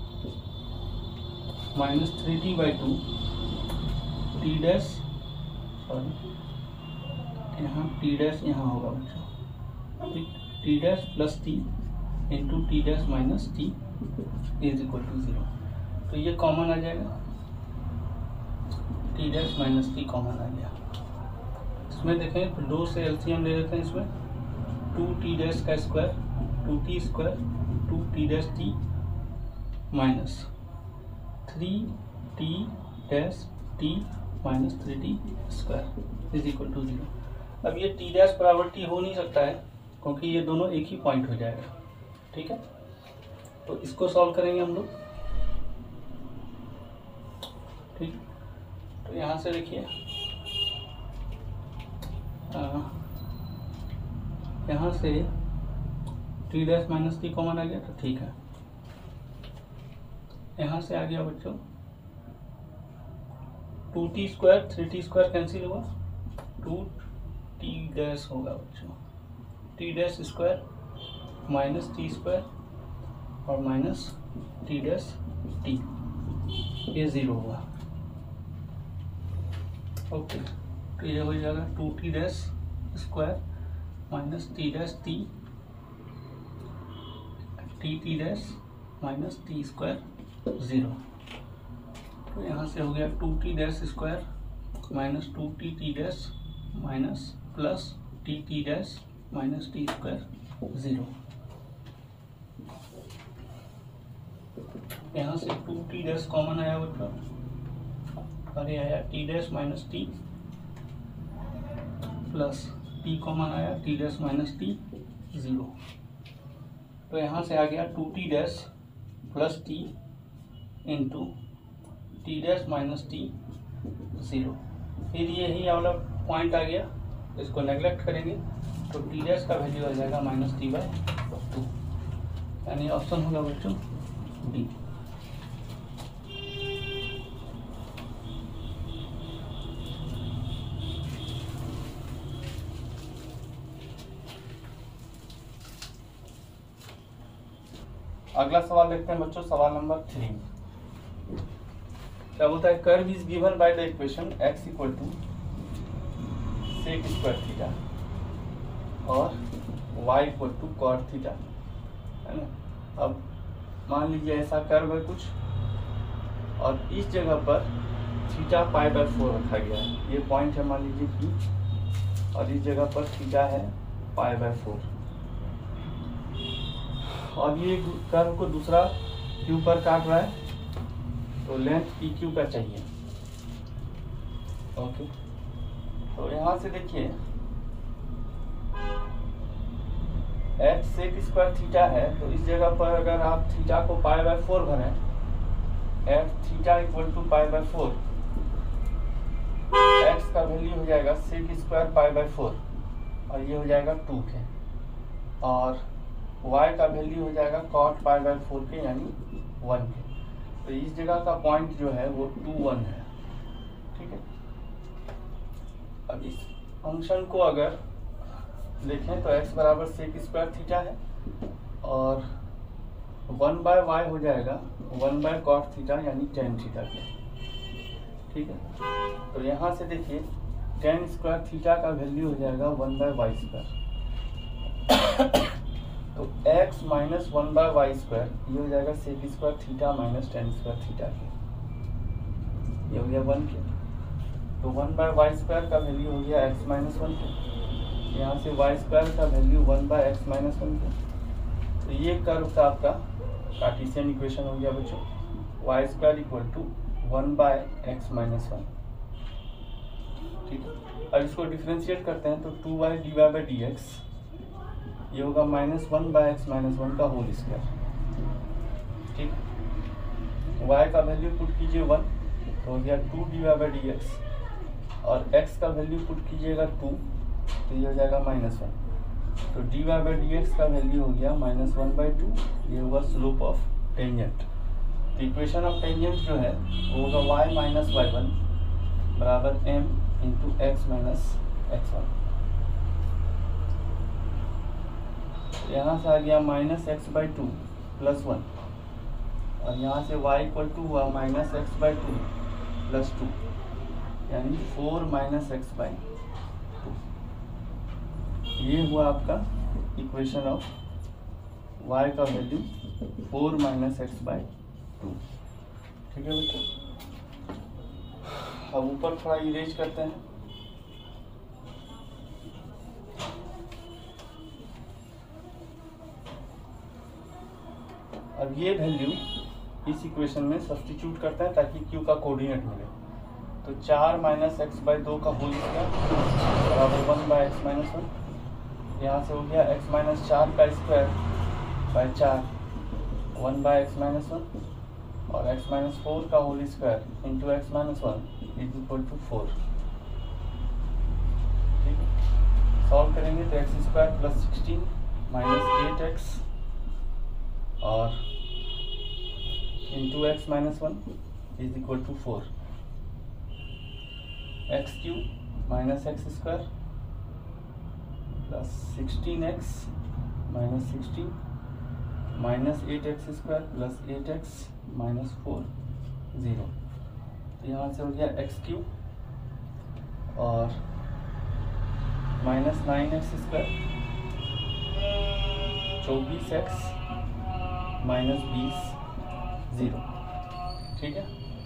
minus three t by two t dash sorry यहाँ t dash यहाँ होगा बच्चों, ठीक, t dash plus t into t dash minus t is equal to zero. तो ये common आ जाएगा, t dash minus t common आ गया। इसमें देखें तो दो से एलसीएम ले लेते हैं। इसमें टू टी डैश का square two t square two t dash t minus three t dash t minus three t square is equal to zero. अब ये टी डैश बराबर टी हो नहीं सकता है क्योंकि ये दोनों एक ही पॉइंट हो जाएगा, ठीक है। तो इसको सॉल्व करेंगे हम लोग, ठीक। तो यहाँ से देखिए यहाँ से t dash minus t common आ गया तो ठीक है। यहाँ से आ गया बच्चों two t square three t square cancel हुआ, टू टी डैश होगा बच्चों, t dash square minus t square और माइनस टी डैश टी, ये ज़ीरो हुआ। ओके, तो ये हो जाएगा two t dash square minus t dash t t t dash minus t square zero. तो यहाँ से हो गया two t dash square minus two t t dash minus plus t t dash minus t square zero. यहाँ से two t dash common आया बच्चों और ये आया t dash minus t plus t common आया t dash minus t zero. तो यहाँ से आ गया two t dash plus t into t dash minus t zero. फिर यही वाला पॉइंट आ गया, इसको नेग्लेक्ट करेंगे तो टी डैश का वैल्यू आ जाएगा माइनस टी बाई टू, यानी ऑप्शन होगा बच्चों डी। अगला सवाल देखते हैं बच्चों, सवाल नंबर थ्री। क्या बोलता है, curve is given by the equation x equal to sec square theta और y equal to cot theta, है ना। अब मान लीजिए ऐसा कर्व है कुछ और इस जगह पर थीटा पाई बाय फोर रखा गया है, ये पॉइंट है मान लीजिए P और इस जगह पर थीटा है पाई बाय फोर और ये कर्व को दूसरा क्यू पर काट रहा है तो लेंथ पी क्यू का चाहिए। ओके, तो यहाँ से देखिए एक्स सेक स्क्वायर थीटा है तो इस जगह पर अगर आप थीटा को पाई बाय फोर भरें, if theta equal to pi by four, x का वैल्यू हो जाएगा sec square pi by four और ये हो जाएगा टू के, और y का वैल्यू हो जाएगा कॉट पाई बाय फोर के यानी वन के। तो इस जगह का पॉइंट जो है वो टू वन है, ठीक है। अब इस फंक्शन को अगर देखें तो x बराबर सेक स्क्वायर थीटा है और वन बाय वाई हो जाएगा वन बाय कॉट थीटा यानी टेन थीटा के, ठीक है। तो यहाँ से देखिए टेन स्क्वायर थीटा का वैल्यू हो जाएगा वन बाय वाई स्क्वायर, तो x minus one by y square ये हो जाएगा sec square theta minus tan square theta के, ये हो गया वन के। तो वन बाय वाई स्क्वायर का वैल्यू हो गया x माइनस वन के, यहाँ से वाई स्क्वायर का value one by x minus one के। तो ये कर्व का आपका कार्टेशियन इक्वेशन हो गया बच्चों, y square equal to one by x minus one. ठीक है, अब इसको डिफ्रेंशिएट करते हैं तो two y d y by d x ये होगा minus one by x minus one का होल स्क्वायर। ठीक, y का वैल्यू पुट कीजिए वन तो हो गया two d y by d x, और x का वैल्यू पुट कीजिएगा टू तो ये हो जाएगा माइनस वन। तो d y by d x का वैल्यू हो गया माइनस वन बाई टू, ये होगा स्लोप ऑफ टेंजेंट। तो इक्वेशन ऑफ टेंजेंट जो है वो होगा y माइनस वाई वन बराबर m into x minus x one. यहाँ से आ गया minus x by two plus one, और यहाँ से y इक्वल टू हुआ minus x by two plus two, यानी four minus x by two. ये हुआ आपका इक्वेशन ऑफ y का value four minus x by two. ठीक है बच्चों, अब ऊपर थोड़ा इरेज करते हैं। अब ये वैल्यू इस इक्वेशन में सब्स्टिट्यूट करते हैं ताकि q का कोऑर्डिनेट मिले। तो चार माइनस एक्स बाई दो का होल स्क्वायर बराबर one by x minus one. यहाँ से हो गया एक्स माइनस चार का स्क्वायर बाई चार one by x minus one, और एक्स माइनस फोर का whole square into x minus one is equal to four. ठीक है, सॉल्व करेंगे तो x square plus sixteen minus eight x और into x minus one is equal to four. X cube minus x square plus sixteen x minus sixteen minus eight x square plus eight x minus four zero. तो यहाँ से हो गया x cube और minus nine x square चौबीस x minus बीस zero. ठीक है,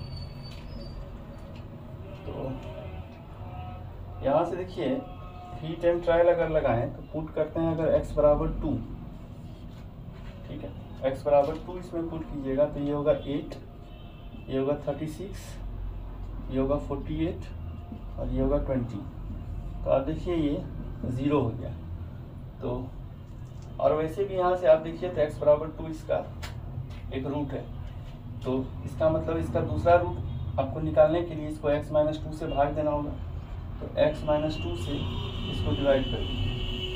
तो यहाँ से देखिए हीट एंड ट्रायल अगर लगाएं तो पुट करते हैं अगर x बराबर टू। ठीक है, x बराबर टू इसमें पुट कीजिएगा तो ये होगा एट, ये होगा थर्टी सिक्स, ये होगा फोर्टी एट और ये होगा ट्वेंटी। तो आप देखिए ये ज़ीरो हो गया। तो और वैसे भी यहाँ से आप देखिए तो x बराबर टू इसका एक रूट है, तो इसका मतलब इसका दूसरा रूट आपको निकालने के लिए इसको x माइनस टू से भाग देना होगा। तो x माइनस टू से इसको डिवाइड कर दीजिए,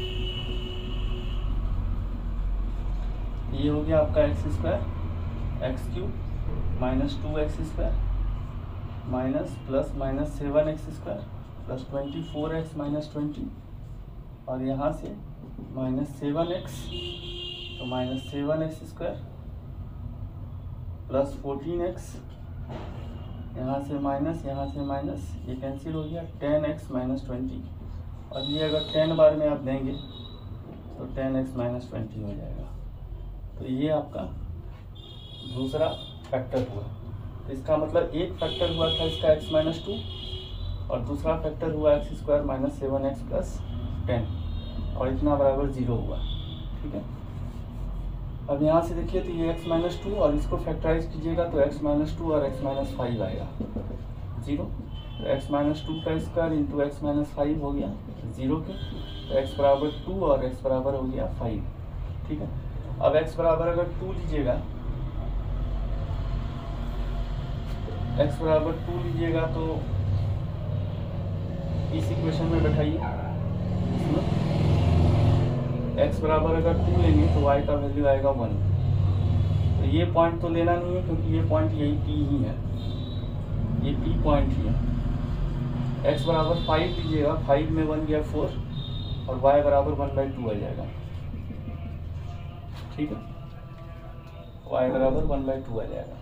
ये हो गया आपका x square x cube minus two x square minus plus minus seven x square plus twenty four x minus twenty, और यहाँ से माइनस सेवन एक्स तो minus seven x square plus fourteen x, यहाँ से माइनस यहाँ से minus, ये cancel हो गया टेन एक्स माइनस ट्वेंटी, और ये अगर टेन बार में आप देंगे तो टेन एक्स माइनस ट्वेंटी हो जाएगा। तो ये आपका दूसरा फैक्टर हुआ। तो इसका मतलब एक फैक्टर हुआ था इसका x माइनस टू और दूसरा फैक्टर हुआ x square minus seven x plus ten, और इतना बराबर ज़ीरो हुआ। ठीक है, अब यहाँ से देखिए तो ये x माइनस टू और इसको फैक्टराइज कीजिएगा तो x माइनस टू और x माइनस फाइव आएगा ज़ीरो। तो x माइनस टू का square into x minus five हो गया ज़ीरो के, तो x बराबर टू और x बराबर हो गया फाइव। ठीक है, अब x बराबर अगर टू लीजिएगा x बराबर टू लीजिएगा तो इस इक्वेशन में बैठाइए, x बराबर अगर टू लेंगे तो y का वैल्यू आएगा वन। तो ये पॉइंट तो लेना नहीं है क्योंकि ये पॉइंट यही P ही है, ये P पॉइंट ही है। x बराबर फाइव लीजिएगा, फाइव में वन गया फोर और y बराबर वन बाई टू आ जाएगा। ठीक है, y बराबर वन बाई टू आ जाएगा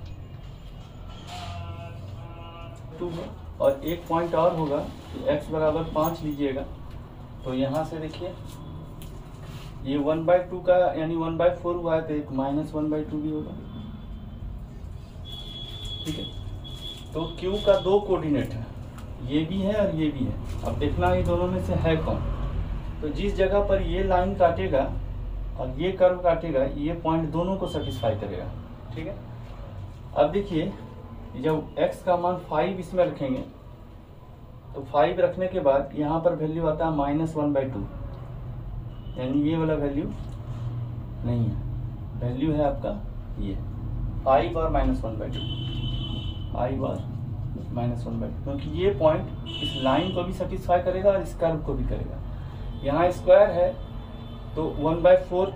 टू है। और एक पॉइंट और होगा कि x बराबर पाँच लीजिएगा तो यहाँ से देखिए ये वन बाई टू का यानी वन बाई फोर हुआ है तो एक माइनस वन बाई टू भी होगा। ठीक है, तो Q का दो कोऑर्डिनेट है, ये भी है और ये भी है। अब देखना ये दोनों में से है कौन। तो जिस जगह पर ये लाइन काटेगा और ये कर्व काटेगा ये पॉइंट दोनों को सेटिस्फाई करेगा। ठीक है। अब देखिए जब x का मान फाइव इसमें रखेंगे तो फाइव रखने के बाद यहाँ पर वैल्यू आता है माइनस वन बाई टू, यानी ये वाला वैल्यू नहीं है, वैल्यू है आपका ये फाइव और minus one by two, five और माइनस वन बाई टू, क्योंकि ये पॉइंट इस लाइन को भी सेटिस्फाई करेगा और इस कर्व को भी करेगा। यहाँ स्क्वायर है तो one by four,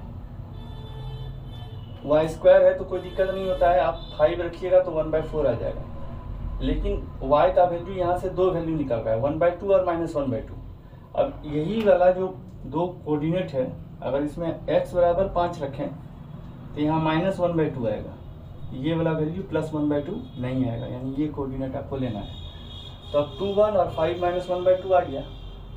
y square है तो कोई दिक्कत नहीं होता है, आप फाइव रखिएगा तो वन बाई फोर आ जाएगा, लेकिन y का वैल्यू यहाँ से दो वैल्यू निकल रहा है, वन बाई टू और माइनस वन बाई टू। अब यही वाला जो दो कोऑर्डिनेट है, अगर इसमें x बराबर पाँच रखें तो यहाँ माइनस वन बाई टू आएगा, ये वाला value plus one by two नहीं आएगा, यानी ये कोऑर्डिनेट आपको लेना है। तो अब टू वन और five minus one by two आ गया,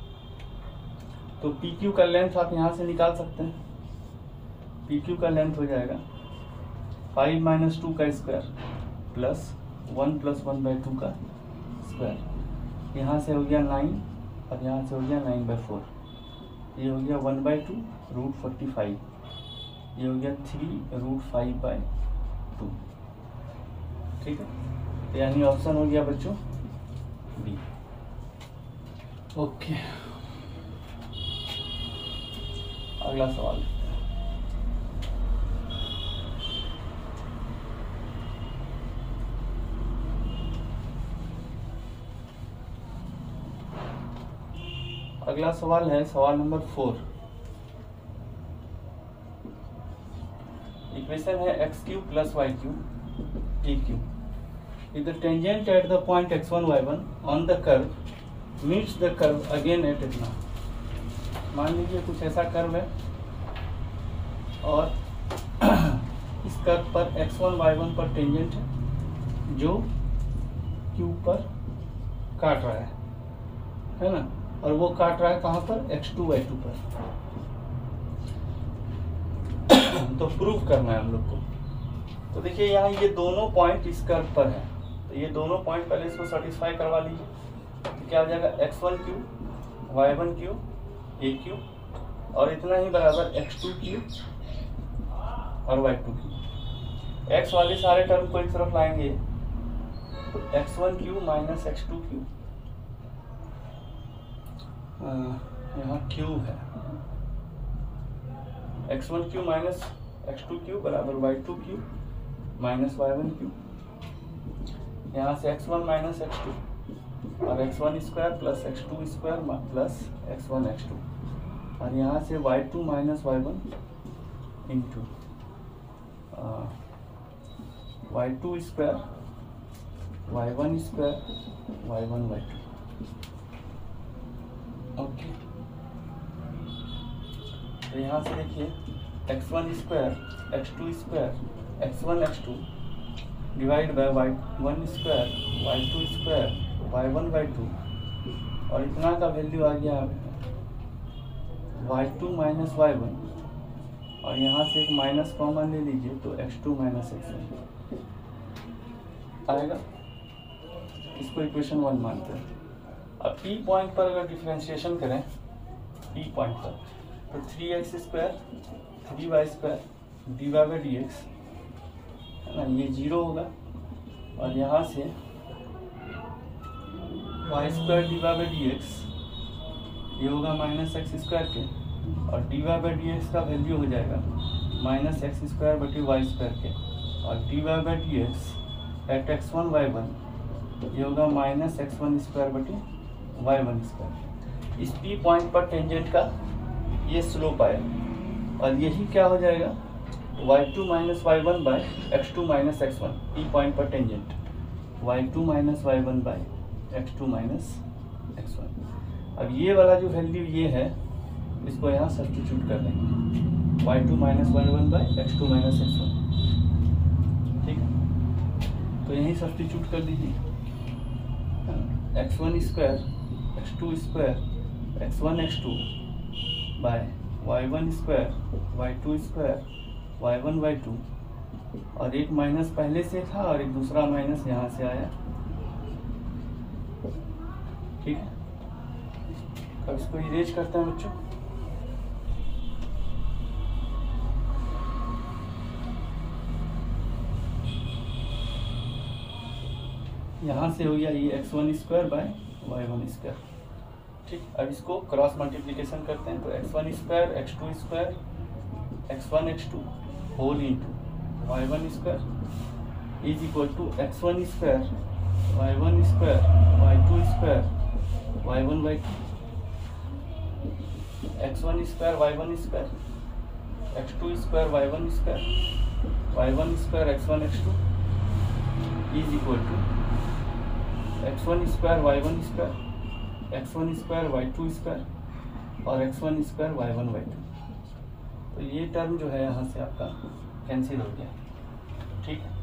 तो पी क्यू का लेंथ आप यहाँ से निकाल सकते हैं। पी क्यू का लेंथ हो जाएगा फाइव माइनस टू का square plus one plus one by two का स्क्वायर, यहाँ से हो गया नाइन और यहाँ से हो गया नाइन बाई फोर, ये हो गया one by two root forty five, ये हो गया three root five by two. ठीक है, तो यानी ऑप्शन हो गया बच्चों बी। ओके, अगला सवाल। अगला सवाल है सवाल नंबर फोर। इक्वेशन है x cube plus y cube a cube if the tangent at the point x one y one on the curve meets the curve again at इतना। मान लीजिए कुछ ऐसा कर्व है और इस कर्व पर एक्स वन वाई वन पर टेंजेंट है जो क्यूब पर काट रहा है, है ना, और वो काट रहा है कहाँ पर, एक्स टू वाई टू पर। तो प्रूव करना है हम लोग को। तो देखिए यहाँ ये दोनों पॉइंट इस कर्व पर है, तो ये दोनों पॉइंट पहले इसको सेटिस्फाई करवा लीजिए। तो क्या हो जाएगा, x one cube y one cube a cube और इतना ही बराबर एक्स टू क्यूब और वाई टू क्यूब। एक्स वाले सारे टर्म को एक तरफ लाएंगे, तो x one cube minus x two cube, यहाँ क्यूब है, x one cube minus x two cube बराबर y two cube minus y one cube. यहाँ से x one minus x two और x one square plus x two square plus x one x two, और यहाँ से y two minus y one into y two square y one square y one y two. Okay, तो यहाँ से देखिए x one square x two square x one x two divide by y one square y two square y one y two, और इतना का value आ गया y two minus y one, और यहाँ से एक माइनस कॉमन ले लीजिए तो x two minus x one आएगा। इसको इक्वेशन वन मानते हैं। अब पी पॉइंट पर अगर डिफ्रेंशिएशन करें, पी पॉइंट पर, तो three x square three y square d y by d x, है ना, ये जीरो होगा, और यहाँ से y square d y by d x ये होगा माइनस एक्स स्क्वायर के, और d y by d x का वैल्यू हो जाएगा माइनस एक्स स्क्वायर बटे वाई स्क्वायर के, और d y by d x at x one y one ये होगा माइनस एक्स वन स्क्वायर बटे वाई वन स्क्वायर। इस पी पॉइंट पर टेंजेंट का ये स्लोप आया, और यही क्या हो जाएगा, y two minus y one by x two minus x one, P point पर tangent y two minus y one by x two minus x one. अब ये वाला जो वैल्यू ये है इसको यहाँ सब्स्टिट्यूट कर देंगे, y two minus y one by x two minus x one. ठीक है, तो यहीं सब्स्टिट्यूट कर दीजिए, x one square x two square x one x two by y one square y two square y one y two, और एक minus पहले से था और एक दूसरा माइनस यहाँ से आया। ठीक है, अब इसको इरेज करते हैं बच्चों। यहाँ से हो गया ये x one square by y one square. ठीक, अब इसको क्रॉस मल्टीप्लिकेशन करते हैं तो x one square x two square x one x two whole into y one square is equal to x one square y one square y two square y one by two, x one square y one square x two square y one square y one square x one x two is equal to x one square y one square x one square y two square और x one square y one by two. तो ये term जो है यहाँ से आपका cancel हो गया। ठीक है,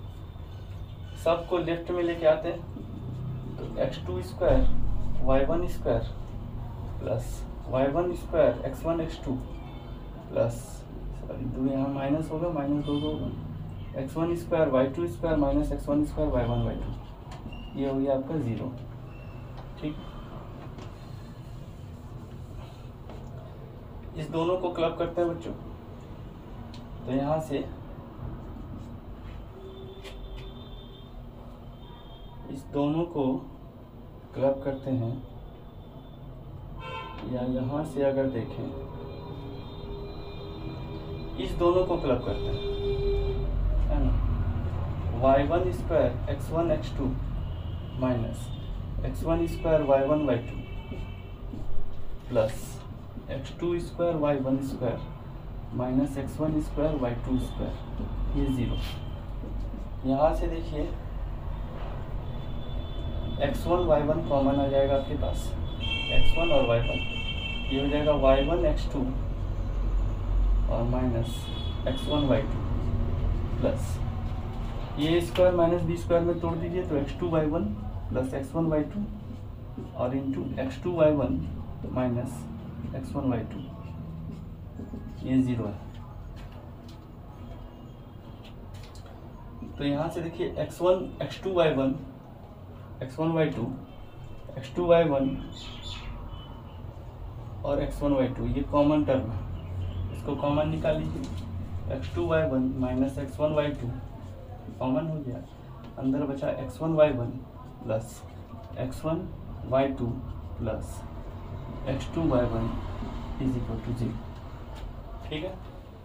सबको लेफ्ट में लेके आते हैं तो x two square y one square plus y one square x one x two plus sorry दो यहाँ माइनस होगा, माइनस दो दो होगा, x one square y two square minus x one square y one by two, ये हो गया आपका ज़ीरो। ठीक, इस दोनों को क्लब करते हैं बच्चों, तो यहाँ से इस दोनों को क्लब करते हैं, या यहाँ से अगर देखें इस दोनों को क्लब करते हैं, है ना, y one square x one x two minus x one square y one by two plus x two square y one square minus x one square y two square, ये ज़ीरो। यहाँ से देखिए x one y one common आ जाएगा आपके पास, x one और y one, ये हो जाएगा वाई वन एक्स टू और minus x one y two plus ये स्क्वायर माइनस बी स्क्वायर में तोड़ दीजिए तो x two y one plus x one y two और into x two y one minus x one y two, ये zero है। तो यहाँ से देखिए x one x two y one x one y two x two y one और x one y two, ये common term है, इसको कॉमन निकाल लीजिए, x two y one minus x one y two common हो गया, अंदर बचा x one y one plus x one y two plus x two y one is equal to zero. ठीक है,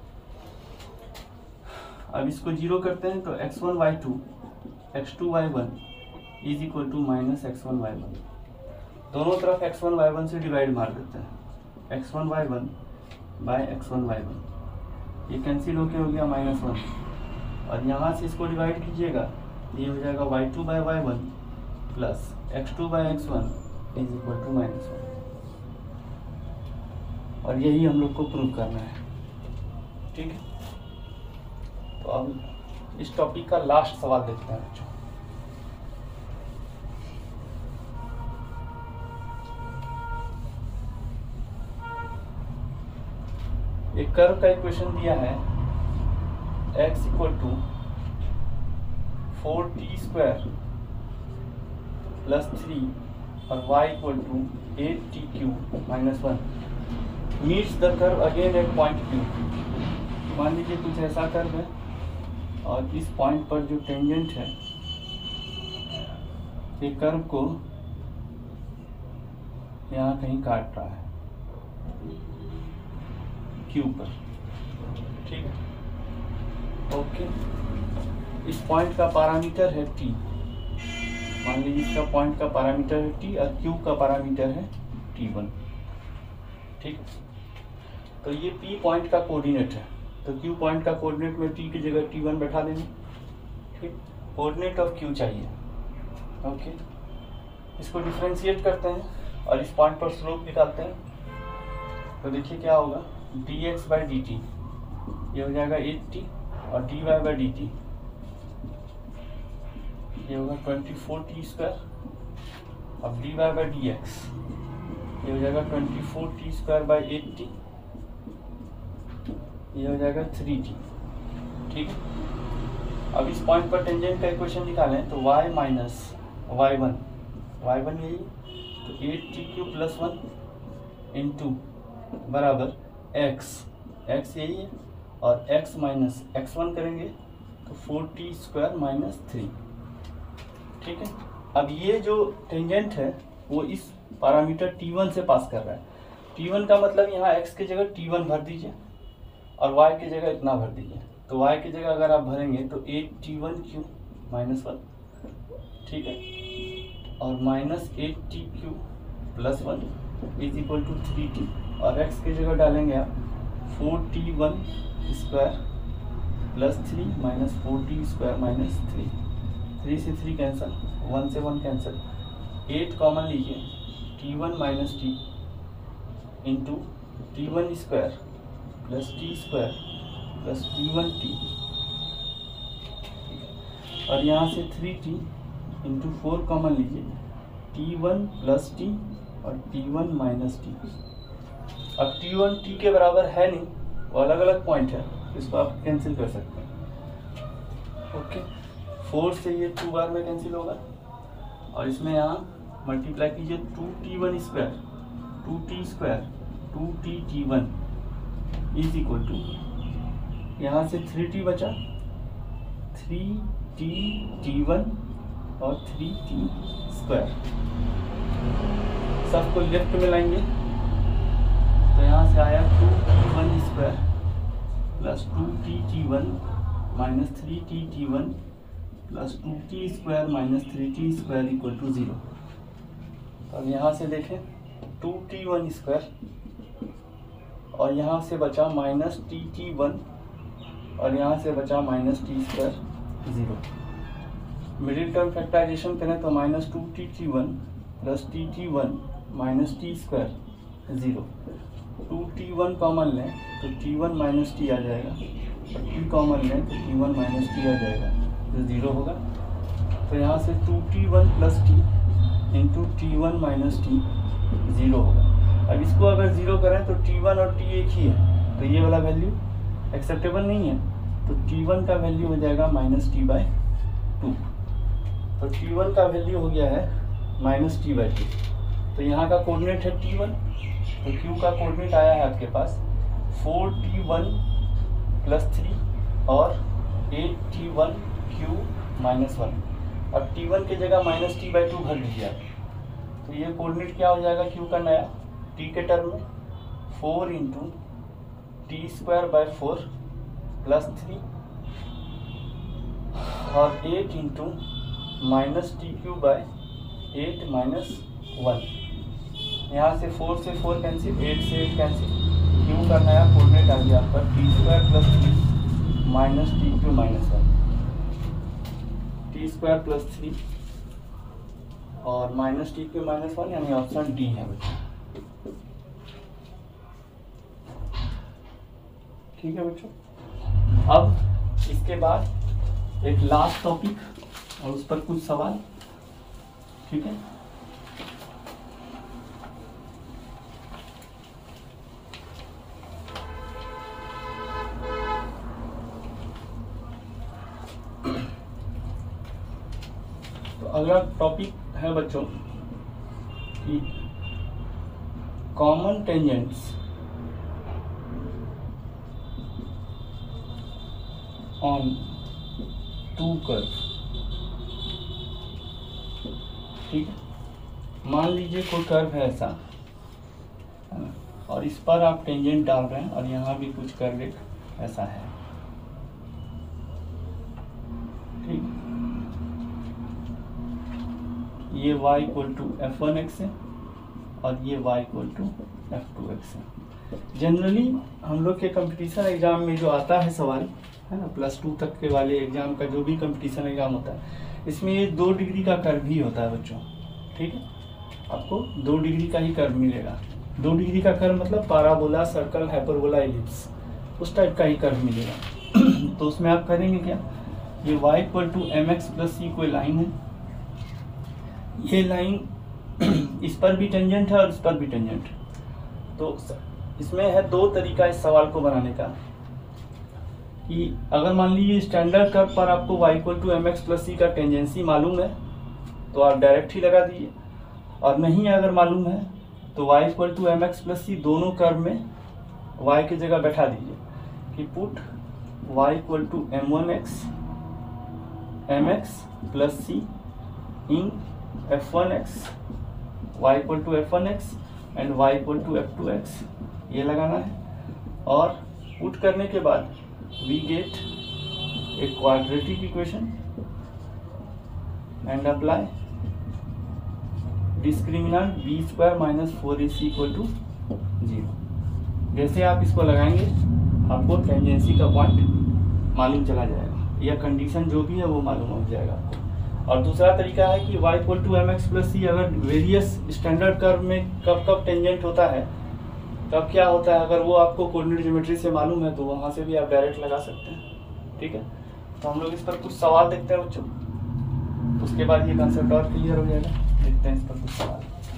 अब इसको जीरो करते हैं तो x one y two x two y one is equal to minus x one y one, दोनों तरफ x one y one से डिवाइड मार देते हैं, x one y one by x one y one, ये कैंसिल होके हो गया माइनस वन, और यहाँ से इसको डिवाइड कीजिएगा, ये हो जाएगा y two by y one plus x two by x one is equal to minus one, और यही हम लोग को प्रूव करना है। ठीक है, तो अब इस टॉपिक का लास्ट सवाल देखते हैं बच्चों। एक कर्व का इक्वेशन दिया है x equal to four t square plus three और y equal to eight t cube minus one meets the curve again at point Q. मान लीजिए कुछ ऐसा कर्व है और इस पॉइंट पर जो टेंजेंट है ये कर्व को यहाँ कहीं काट रहा है क्यू पर। ठीक है, ओके, इस पॉइंट का पैरामीटर है टी, मान लीजिए इसका पॉइंट का पैरामीटर है टी और क्यू का पैरामीटर है टी वन। ठीक, तो ये पी पॉइंट का कोऑर्डिनेट है, तो क्यू पॉइंट का कोऑर्डिनेट में टी की जगह टी वन बैठा देंगे। ठीक, कोऑर्डिनेट ऑफ क्यू चाहिए। ओके, इसको डिफ्रेंशिएट करते हैं और इस पॉइंट पर स्लोप निकालते हैं, तो देखिए क्या होगा, d x by d t ये हो जाएगा एट टी और d y by d t ये होगा ट्वेंटी फोर टी स्क्वायर, अब d y by d x ये हो जाएगा twenty four t square by eight t ये हो जाएगा थ्री टी। ठीक है, अब इस पॉइंट पर टेंजेंट का इक्वेशन निकालें तो y minus y one y one यही, तो eight t Q plus one into बराबर x, x यही है, और x माइनस एक्स वन करेंगे तो four t square minus three. ठीक है। अब ये जो टेंजेंट है वो इस पैरामीटर टी वन से पास कर रहा है। टी वन का मतलब यहाँ x की जगह टी वन भर दीजिए और y की जगह इतना भर दीजिए। तो y की जगह अगर आप भरेंगे तो eight t one cube minus one, ठीक है, और minus eight t Q plus one is equal to three t, और x की जगह डालेंगे आप four t one square plus three minus four t square minus three, three से three cancel, one से वन कैंसिल, एट कॉमन लीजिए, t one minus t into t one square plus t square plus t one t, और यहाँ से three t into four common लीजिए, t one plus t और t one minus t. अब t one t के बराबर है नहीं, वो अलग अलग पॉइंट है, इसको आप कैंसिल कर सकते हैं। ओके, फोर से ये टू बार में कैंसिल होगा, और इसमें यहाँ मल्टीप्लाई कीजिए two t one square, two t square, two t t one is equal to, यहाँ से थ्री टी बचा, थ्री टी टी वन और थ्री टी स्क्वायर, सबको लेफ्ट में लाएंगे तो यहाँ से आया two t one square plus two t t one minus three t t one plus two t square minus three t square equal to zero. अब यहाँ से देखें टू टी वन स्क्वायर और यहाँ से बचा माइनस टी टी वन और यहाँ से बचा minus t square zero. Middle term factorization करें तो minus two t t one plus t t one minus t square zero. Two t one common लें तो टी वन माइनस टी आ जाएगा, और टी कॉमन लें तो टी वन माइनस टी आ जाएगा, जो ज़ीरो होगा। तो यहाँ से two t one plus t into t one minus t zero होगा। अब इसको अगर ज़ीरो करें तो टी वन और टी एक ही है, तो ये वाला वैल्यू एक्सेप्टेबल नहीं है, तो टी वन का वैल्यू हो जाएगा माइनस टी बाई टू। तो टी वन का वैल्यू हो गया है माइनस टी बाई टू। तो यहाँ का कोऑर्डिनेट है टी वन, तो क्यू का कोऑर्डिनेट आया है आपके पास four t one plus three और eight t one cube minus one. अब टी वन की जगह माइनस टी बाई टू भर लीजिए आप, तो ये कोऑर्डिनेट क्या हो जाएगा क्यू का नया टी के टर्म में, four into t square by four plus three और eight into minus t cube by eight minus one. यहाँ से फोर से फोर कैंसिल, एट से एट कैंसिल, क्यू का नया कोऑर्डिनेट आ गया आपका t square plus three minus t cube minus one, t square plus three और minus t cube minus one, यानी ऑप्शन डी है बच्चों। ठीक है बच्चों। अब इसके बाद एक लास्ट टॉपिक और उस पर कुछ सवाल, ठीक है। तो अगला टॉपिक है बच्चों कि common tangents on two curve. ठीक है, मान लीजिए कोई कर्व है ऐसा, है ना, और इस पर आप टेंजेंट डाल रहे हैं और यहाँ भी कुछ कर्व एक ऐसा है। ठीक, ये y equal to f one x है और ये y equal to f two x है। जनरली हम लोग के कंपटीशन एग्जाम में जो आता है सवाल, है ना, प्लस टू तक के वाले एग्जाम का जो भी कंपटीशन एग्जाम होता है, इसमें ये दो डिग्री का कर्व ही होता है बच्चों। ठीक है, आपको दो डिग्री का ही कर्व मिलेगा। दो डिग्री का कर्व मतलब पाराबोला, सर्कल, हाइपरबोला, एलिप्स, उस टाइप का ही कर्व मिलेगा। तो उसमें आप करेंगे क्या, ये y equal to m x plus c कोई लाइन है, ये लाइन इस पर भी टेंजेंट है और इस पर भी टेंजेंट है। तो इसमें है दो तरीका इस सवाल को बनाने का, कि अगर मान लीजिए स्टैंडर्ड कर्व पर आपको y equal to m x plus c का टेंजेंसी मालूम है तो आप डायरेक्ट ही लगा दीजिए, और नहीं अगर मालूम है तो y equal to m x plus c दोनों कर्व में y की जगह बैठा दीजिए कि put y equal to m one x m x plus c f one x, y equal to f one x and y equal to f two x, ये लगाना है। और पुट करने के बाद we get a quadratic equation and apply discriminant b square minus four a c equal to zero. जैसे आप इसको लगाएंगे आपको टेंजेंसी का पॉइंट मालूम चला जाएगा, या कंडीशन जो भी है वो मालूम हो जाएगा आपको। और दूसरा तरीका है कि y equal to m x plus c, अगर वेरियस स्टैंडर्ड कर्व में कब कब टेंजेंट होता है तब क्या होता है, अगर वो आपको कोऑर्डिनेट ज्योमेट्री से मालूम है तो वहाँ से भी आप डायरेक्ट लगा सकते हैं। ठीक है, तो हम लोग इस पर कुछ सवाल देखते हैं बच्चों, उसके बाद ये कंसेप्ट और क्लियर हो जाएगा। देखते हैं इस पर कुछ सवाल।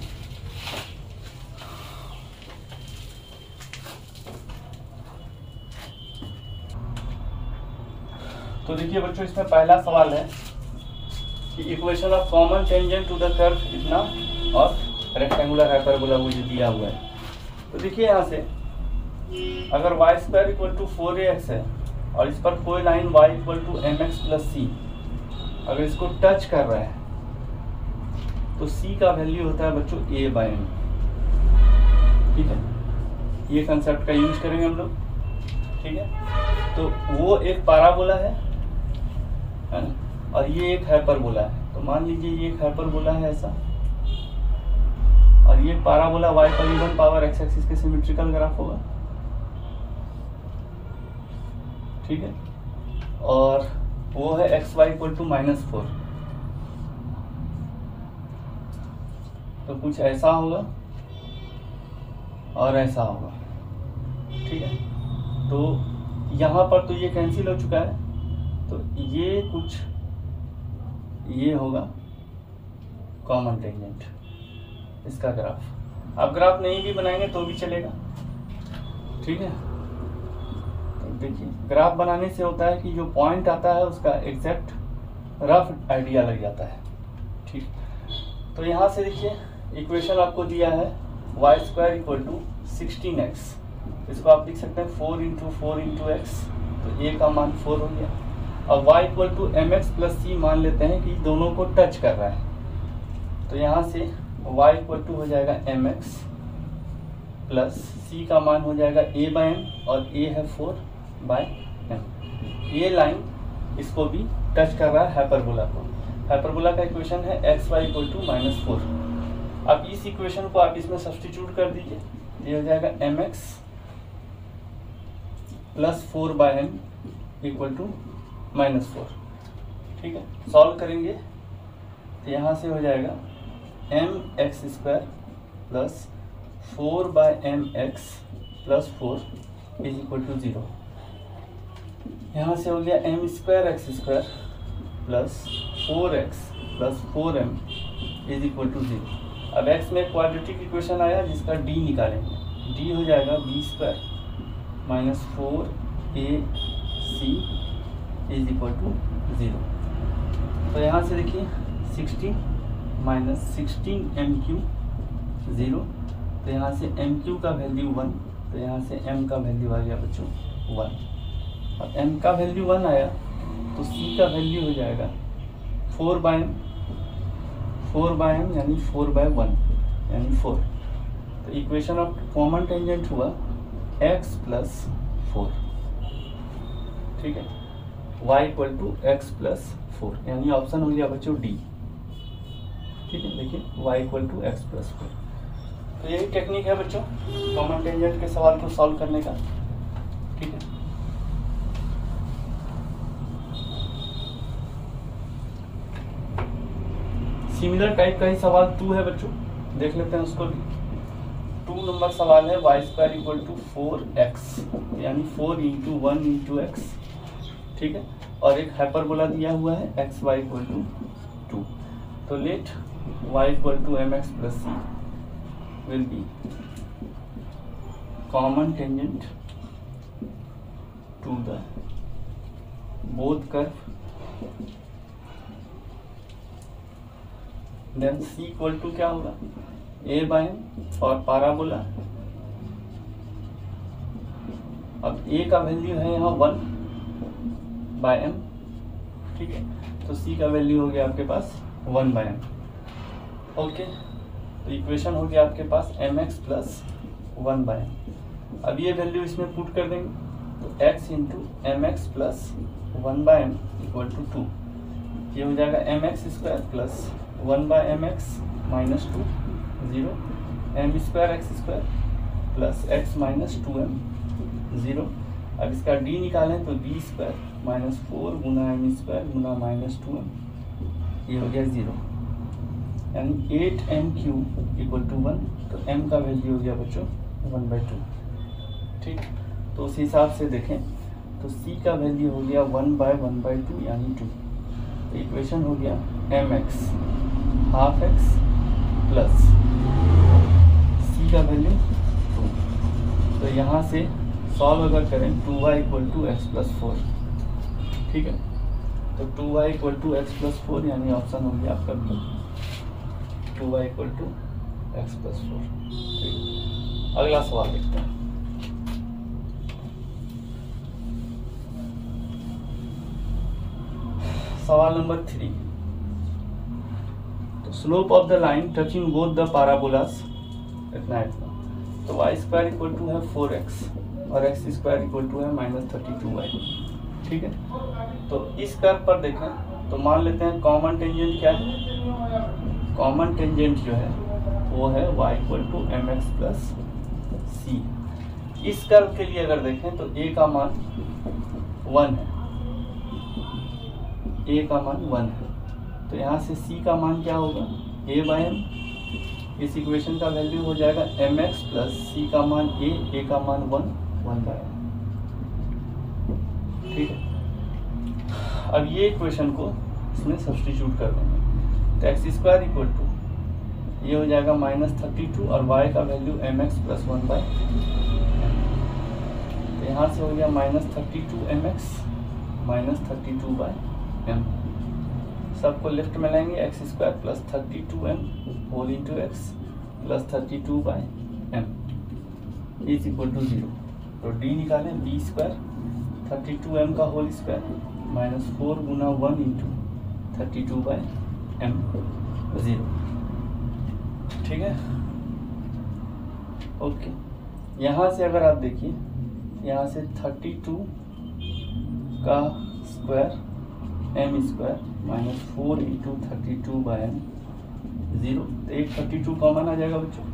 तो देखिए बच्चों, इसमें पहला सवाल है कि equation of common tangent to the curve इतना और रेक्टेंगुलर हाइपरबोला वो जो दिया हुआ है। तो देखिए यहाँ से अगर y square equal to four a x है और इस पर कोई line y equal to m x plus c अगर इसको टच कर रहा है तो c का वैल्यू होता है बच्चों a बाय एम। ठीक है, ये कंसेप्ट का यूज करेंगे हम लोग। ठीक है, तो वो एक पैराबोला है, है ना, और ये एक हाइपरबोला है। तो मान लीजिए ये एक हाइपरबोला है ऐसा, और ये पैराबोला y पर इवन पावर x एक्सिस के सिमेट्रिकल ग्राफ होगा। ठीक है, और वो है x y equal to minus four. तो कुछ ऐसा होगा और ऐसा होगा। ठीक है, तो यहाँ पर तो ये कैंसिल हो चुका है, तो ये कुछ ये होगा कॉमन टेंजेंट, इसका ग्राफ। आप ग्राफ नहीं भी बनाएंगे तो भी चलेगा। ठीक है, तो देखिए ग्राफ बनाने से होता है कि जो पॉइंट आता है उसका एग्जैक्ट रफ आइडिया लग जाता है। ठीक, तो यहाँ से देखिए इक्वेशन आपको दिया है y square equal to sixteen x, इसको आप लिख सकते हैं four into four into x, तो ए का मान फोर हो गया। अब y equal to m x plus c मान लेते हैं कि दोनों को टच कर रहा है, तो यहाँ से y इक्वल टू हो जाएगा एम एक्स प्लस सी का मान हो जाएगा a बाय एम, और a है फोर बाय एम। ये लाइन इसको भी टच कर रहा है हाइपरबोला को। हाइपरबोला का इक्वेशन है x y equal to minus four. अब इस इक्वेशन को आप इसमें सब्सटीट्यूट कर दीजिए, ये हो जाएगा m x plus four by m equal to minus four. ठीक है, सॉल्व करेंगे तो यहाँ से हो जाएगा m x square plus four by m x plus four is equal to zero. यहाँ से हो गया m square x square plus four x plus four m is equal to zero. अब x में क्वाड्रेटिक इक्वेशन आया जिसका d निकालेंगे, d हो जाएगा b square minus four a c is equal to zero. तो यहाँ से देखिए sixteen minus sixteen m cube zero, तो यहाँ से एम क्यू का वैल्यू वन, तो यहाँ से m का वैल्यू आ गया बच्चों वन। और m का वैल्यू वन आया तो c का वैल्यू हो जाएगा four by m, four by m यानी फोर बाय वन यानी फोर। तो इक्वेशन ऑफ कॉमन टेंजेंट हुआ x प्लस फोर। ठीक है, y equal to x plus four, यानी ऑप्शन हो गया बच्चों डी। ठीक है, देखिए y equal to x plus four. तो यही टेक्निक है बच्चों कॉमन टेंजेंट के सवाल को सॉल्व करने का। ठीक है, सिमिलर टाइप का ही सवाल टू है बच्चों, देख लेते हैं उसको भी। टू नंबर सवाल है y square equal to four x, यानी four into one into x. ठीक है, और एक हाइपरबोला दिया हुआ है x y equal to two. तो let y equal to m x plus c will be common tangent to the both curve, then c equal to क्या होगा a बाय एम और पैराबोला। अब a का value है यहाँ one by m. ठीक है, तो c का वैल्यू हो गया आपके पास वन बाय एम। ओके, तो इक्वेशन हो गया आपके पास m x plus one by m. अब ये वैल्यू इसमें पुट कर देंगे, तो x into m x plus one by m equal to two. ये हो जाएगा m x square plus one by m x minus two zero, m square x square plus x minus two m zero. अब इसका d निकालें तो B square minus four गुना m square गुना minus two m, ये हो गया zero, यानी eight m cube equal to one. तो m का वैल्यू हो गया बच्चों वन बाई टू। ठीक, तो उस हिसाब से देखें तो c का वैल्यू हो गया one by one by two यानी टू। तो इक्वेशन हो गया m x half x plus c का वैल्यू टू। तो यहाँ से सॉल्व अगर करें two y equal to x plus four, ठीक है, तो two y equal to x plus four यानी ऑप्शन हो गया आपका B, two y equal to x plus four. ठीक, अगला सवाल देखते हैं। सवाल नंबर थ्री, तो slope of the line touching both the parabolas इतना इतना, तो वाई स्क्वायर इक्वल टू है फोर एक्स और एक्स स्क्वायर इक्वल टू है माइनस थर्टी टू वाई। ठीक है, तो इस कर्व पर देखें तो मान लेते हैं कॉमन टेंजेंट क्या है, कॉमन टेंजेंट जो है वो है y equal to m x plus c. इस कर्व के लिए अगर देखें तो a का मान वन है, a का मान वन है, तो यहाँ से c का मान क्या होगा a बाई एम। इस इक्वेशन का वैल्यू हो जाएगा एम एक्स प्लस सी का मान a, a का मान वन, वन बाई एम। ठीक है, अब ये इक्वेशन को इसमें सब्स्टिट्यूट कर देंगे, तो एक्स स्क्वायर इक्वल टू ये हो जाएगा माइनस थर्टी टू और y का value m x plus one by, तो यहाँ से हो गया minus thirty two m x minus thirty two by m. सबको लेफ्ट में लाएंगे, x square plus thirty two m whole into x plus thirty two by m is equal to zero. तो d निकालें, b square thirty two m का whole square minus four गुना one into thirty two by m zero. ठीक है, okay. यहाँ से अगर आप देखिए, यहाँ से थर्टी टू का square m square minus four into thirty two by m zero, तो एक थर्टी टू कॉमन आ जाएगा बच्चों।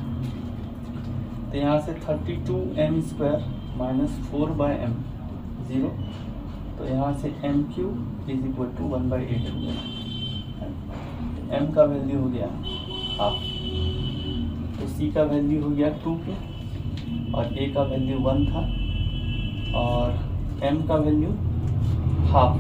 तो यहाँ से thirty two m square minus four by m zero, तो यहाँ से m cube is equal to one by eight हो गया। एम का वैल्यू हो गया हाफ, तो सी का वैल्यू हो गया टू के और ए का वैल्यू वन था और एम का वैल्यू हाफ।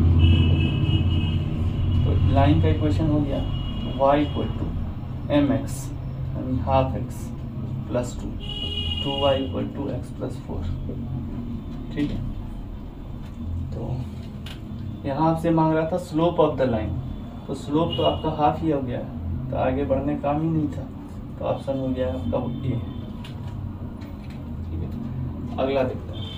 तो लाइन का इक्वेशन हो गया y equal to m x यानी half x plus two, two y equal to x plus four. ठीक है, तो यहाँ आपसे मांग रहा था स्लोप ऑफ द लाइन, तो स्लोप तो आपका हाफ ही हो गया, तो आगे बढ़ने काम ही नहीं था, तो ऑप्शन हो गया आपका ए। ठीक है, अगला देखते हैं।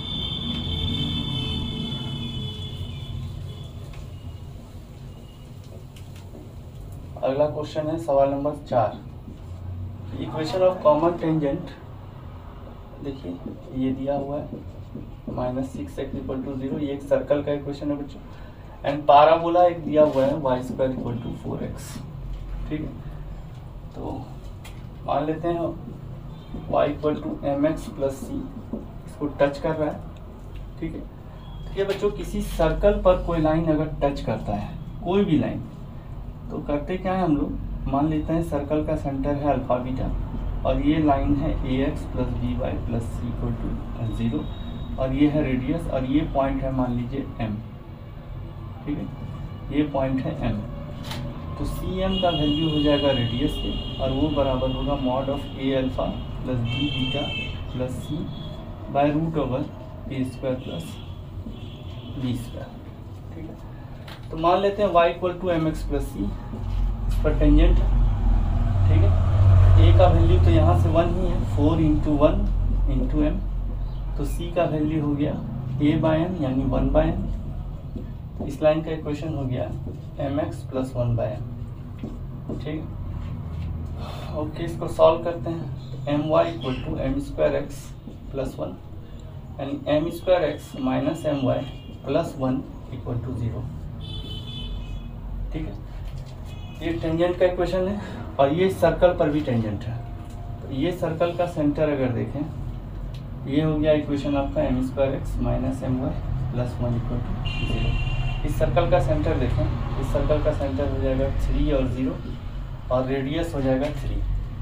अगला क्वेश्चन है सवाल नंबर चार, इक्वेशन ऑफ कॉमन टेंजेंट। देखिए ये दिया हुआ है minus six x equal to zero, ये एक सर्कल का इक्वेशन है बच्चों, एंड पाराबोला एक दिया हुआ है y square equal to four x. ठीक है, तो मान लेते हैं y equal to m x plus c, इसको टच कर रहा है। ठीक है, तो ये बच्चों किसी सर्कल पर कोई लाइन अगर टच करता है, कोई भी लाइन, तो करते क्या है हम लोग, मान लेते हैं सर्कल का सेंटर है अल्फा बीटा और ये लाइन है a x plus b y plus c equal to zero और ये है रेडियस और ये पॉइंट है मान लीजिए एम। ठीक है, ये पॉइंट है एम, तो सी एम का वैल्यू हो जाएगा रेडियस के और वो बराबर होगा mod of a alpha plus b beta plus c by root over a square plus b square. ठीक है, तो मान लेते हैं y equal to m x plus c, इस पर टेंजेंट। ठीक है, a का वैल्यू तो यहाँ से वन ही है, four into one into m, तो c का वैल्यू हो गया a बाय एम यानी वन बाय एम। इस लाइन का इक्वेशन हो गया m x plus one by m. ठीक। ओके, इसको सॉल्व करते हैं। M y equal to m square x plus one, यानी m square x minus m y plus one equal to zero. ठीक है, ये टेंजेंट का इक्वेशन है और ये सर्कल पर भी टेंजेंट है। तो ये सर्कल का सेंटर अगर देखें, ये हो गया इक्वेशन आपका m square x minus m y plus one equal to zero. इस सर्कल का सेंटर देखें, इस सर्कल का सेंटर हो जाएगा थ्री और ज़ीरो और रेडियस हो जाएगा थ्री।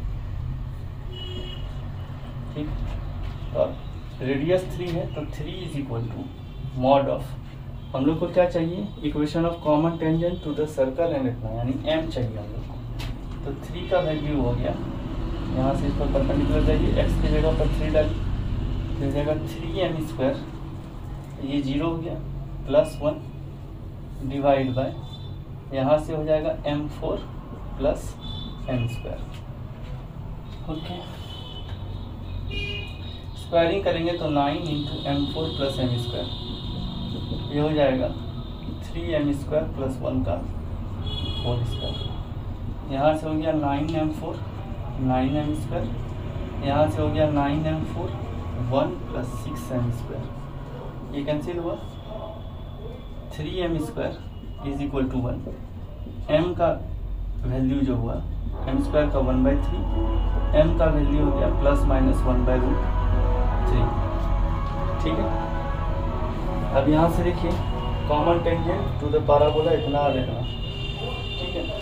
ठीक, तो रेडियस थ्री है तो three is equal to mod of, हम लोग को क्या चाहिए, equation of common tangent to the circle and इतना, यानी एम चाहिए हम लोग को। तो थ्री का वैल्यू हो गया, यहाँ से इस पर परपेंडिकुलर जाइए, एक्स की जगह पर थ्री डालिए, हो जाएगा थ्री एम स्क्वायर, ये जीरो हो गया, प्लस वन डिवाइड बाय, यहाँ से हो जाएगा m four plus m square. Okay, squaring करेंगे तो nine into m four plus m square, ये हो जाएगा three m square plus one का होल स्क्वायर। यहाँ से हो गया nine m four, nine m square, यहाँ से हो गया nine m four one plus six m square, ये कैंसिल हुआ, three m square is equal to one, m का वैल्यू जो हुआ एम स्क्वायर का वन बाई थ्री, एम का वैल्यू हो गया plus minus one by root three. ठीक है, अब यहाँ से देखिए common tangent to the parabola इतना देखना। ठीक है,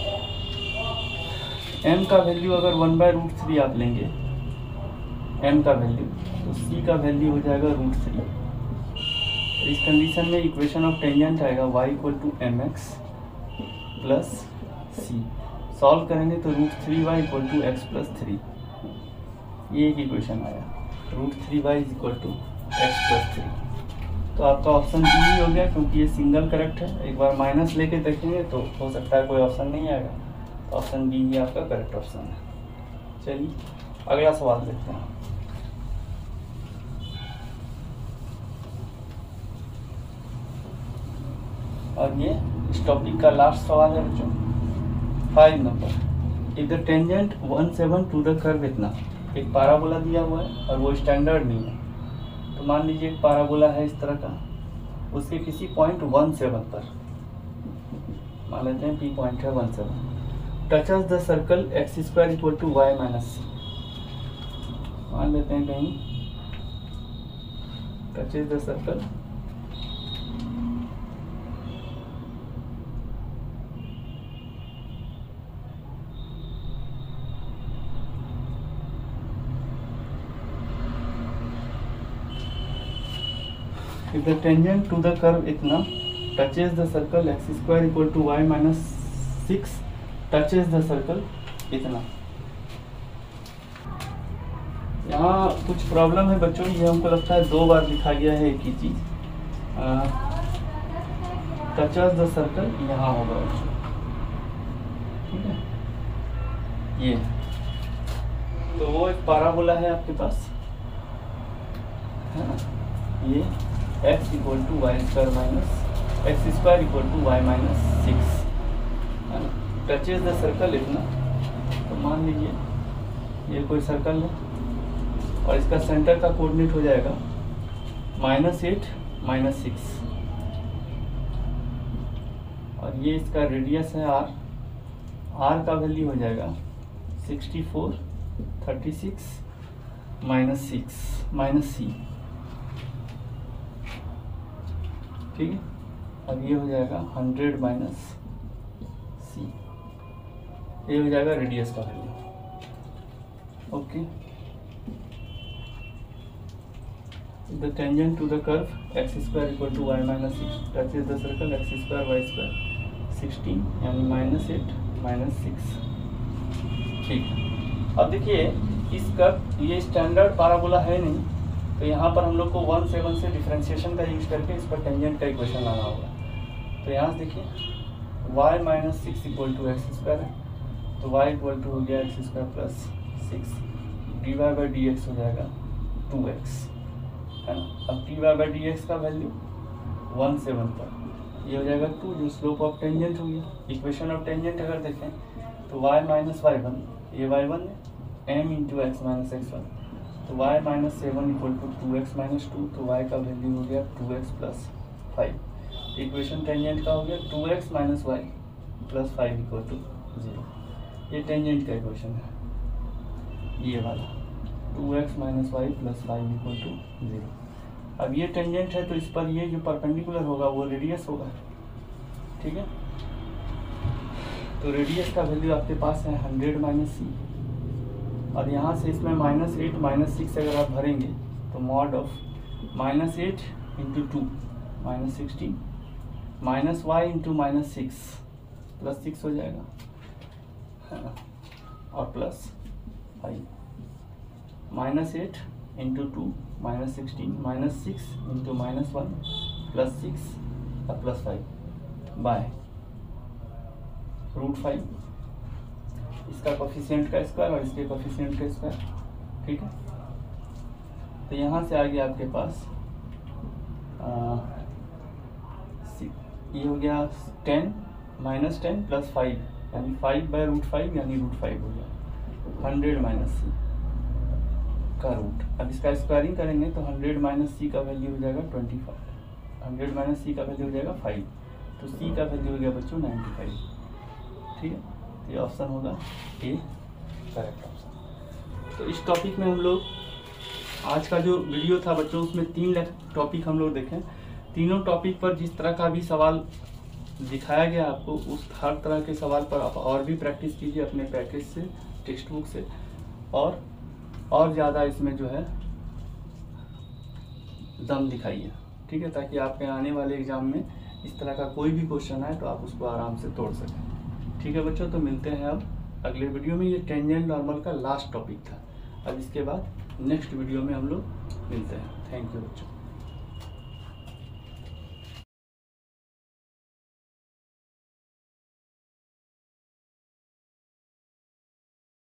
एम का वैल्यू अगर वन बाई रूट थ्री आप लेंगे, एम का वैल्यू, तो सी का वैल्यू हो जाएगा रूट थ्री। इस कंडीशन में इक्वेशन ऑफ टेंजेंट आएगा y equal to m x plus c. Solve करेंगे तो root three y equal to x plus three, ये एक इक्वेशन आया, root three y is equal to x plus three. तो आपका ऑप्शन बी ही हो गया, क्योंकि ये सिंगल करेक्ट है। एक बार माइनस लेके देखेंगे तो हो सकता है कोई ऑप्शन नहीं आएगा, तो ऑप्शन बी ही आपका करेक्ट ऑप्शन है। चलिए अगला सवाल देखते हैं। और ये इस टॉपिक का लास्ट सवाल है बच्चों, फाइव नंबर। If the tangent one seven to the curve इतना, एक पैराबोला दिया हुआ है और वो स्टैंडर्ड नहीं है। तो मान लीजिए एक पैराबोला है इस तरह का, उसके किसी पॉइंट वन सेवन पर, मान लेते हैं पी पॉइंट है one seven, touches the circle x square equal to y minus c, मान लेते हैं कहीं touches the circle if the tangent to the curve इतना touches the circle x square equal to y minus six touches the circle इतना। यहाँ कुछ problem है बच्चों, ये हमको लगता है दो बार लिखा गया है एक ही चीज। टचेस द सर्कल यहाँ होगा बच्चों, ठीक है, ये तो वो एक पैराबोला है आपके पास, है ना, ये x equal to y square minus x square equal to y minus six, touches the circle इतना। तो मान लीजिए ये कोई सर्कल है और इसका सेंटर का कोऑर्डिनेट हो जाएगा माइनस एट माइनस सिक्स, और ये इसका रेडियस है आर, आर का वैल्यू हो जाएगा sixty four thirty six minus six minus c. ठीक है, अब ये हो जाएगा हंड्रेड माइनस सी, ये हो जाएगा रेडियस का value. Okay, the tangent to the curve x square equal to y minus six touches the circle x square y square sixteen, यानी माइनस एट माइनस सिक्स। ठीक है, अब देखिए इस कर्व, ये स्टैंडर्ड पैराबोला है नहीं, तो यहाँ पर हम लोग को वन सेवन से डिफरेंशिएशन का यूज करके इस पर टेंजेंट का इक्वेशन लाना होगा। तो यहाँ से देखिए y minus six equal to x square है, तो y इक्वल टू हो गया x square plus six, d y by d x हो जाएगा टू एक्स, है ना। अब d y by d x का वैल्यू वन सेवन पर, ये हो जाएगा टू, जो स्लोप ऑफ टेंजेंट हो गया। इक्वेशन ऑफ टेंजेंट अगर देखें तो y माइनस वाई वन, ये वाई वन है, m into x minus x one, तो y minus seven equal to two x minus two, तो y का वैल्यू हो गया two x plus five. Equation tangent का हो गया two x minus y plus five equal to zero. ये tangent का इक्वेशन है, ये वाला two x minus y plus five equal to zero. अब ये टेंजेंट है तो इस पर ये जो परपेंडिकुलर होगा वो रेडियस होगा, ठीक है। तो रेडियस का वैल्यू आपके पास है हंड्रेड माइनस सी, और यहाँ से इसमें माइनस एट माइनस सिक्स अगर आप भरेंगे तो mod of minus eight into two minus sixteen minus y into minus six plus six हो जाएगा, हाँ, और plus five minus eight into two minus sixteen minus six into minus one plus six और plus five by root five, इसका coefficient का square और इसके coefficient का स्क्वायर, ठीक है। तो यहाँ से आ गया आपके पास आ, ये हो गया ten minus ten plus five यानी फाइव बाय रूट फाइव यानी रूट फाइव हो गया हंड्रेड माइनस सी का रूट। अब इसका स्क्वायरिंग करेंगे तो हंड्रेड माइनस सी का वैल्यू हो जाएगा twenty five, hundred minus c का वैल्यू हो जाएगा फाइव, तो सी का वैल्यू हो गया बच्चों नाइन्टी फाइव, ठीक है। तो ये ऑप्शन होगा ए करेक्ट ऑप्शन। तो इस टॉपिक में हम लोग आज का जो वीडियो था बच्चों उसमें तीन टॉपिक हम लोग देखें। तीनों टॉपिक पर जिस तरह का भी सवाल दिखाया गया आपको उस हर तरह के सवाल पर आप और भी प्रैक्टिस कीजिए अपने पैकेज से, टेक्स्ट बुक से, और और ज़्यादा इसमें जो है दम दिखाइए, ठीक है, ताकि आपके आने वाले एग्जाम में इस तरह का कोई भी क्वेश्चन आए तो आप उसको आराम से तोड़ सकें, ठीक है बच्चों। तो मिलते हैं अब अगले वीडियो में। ये टेंजेंट नॉर्मल का लास्ट टॉपिक था, अब इसके बाद नेक्स्ट वीडियो में हम लोग मिलते हैं। थैंक यू बच्चों।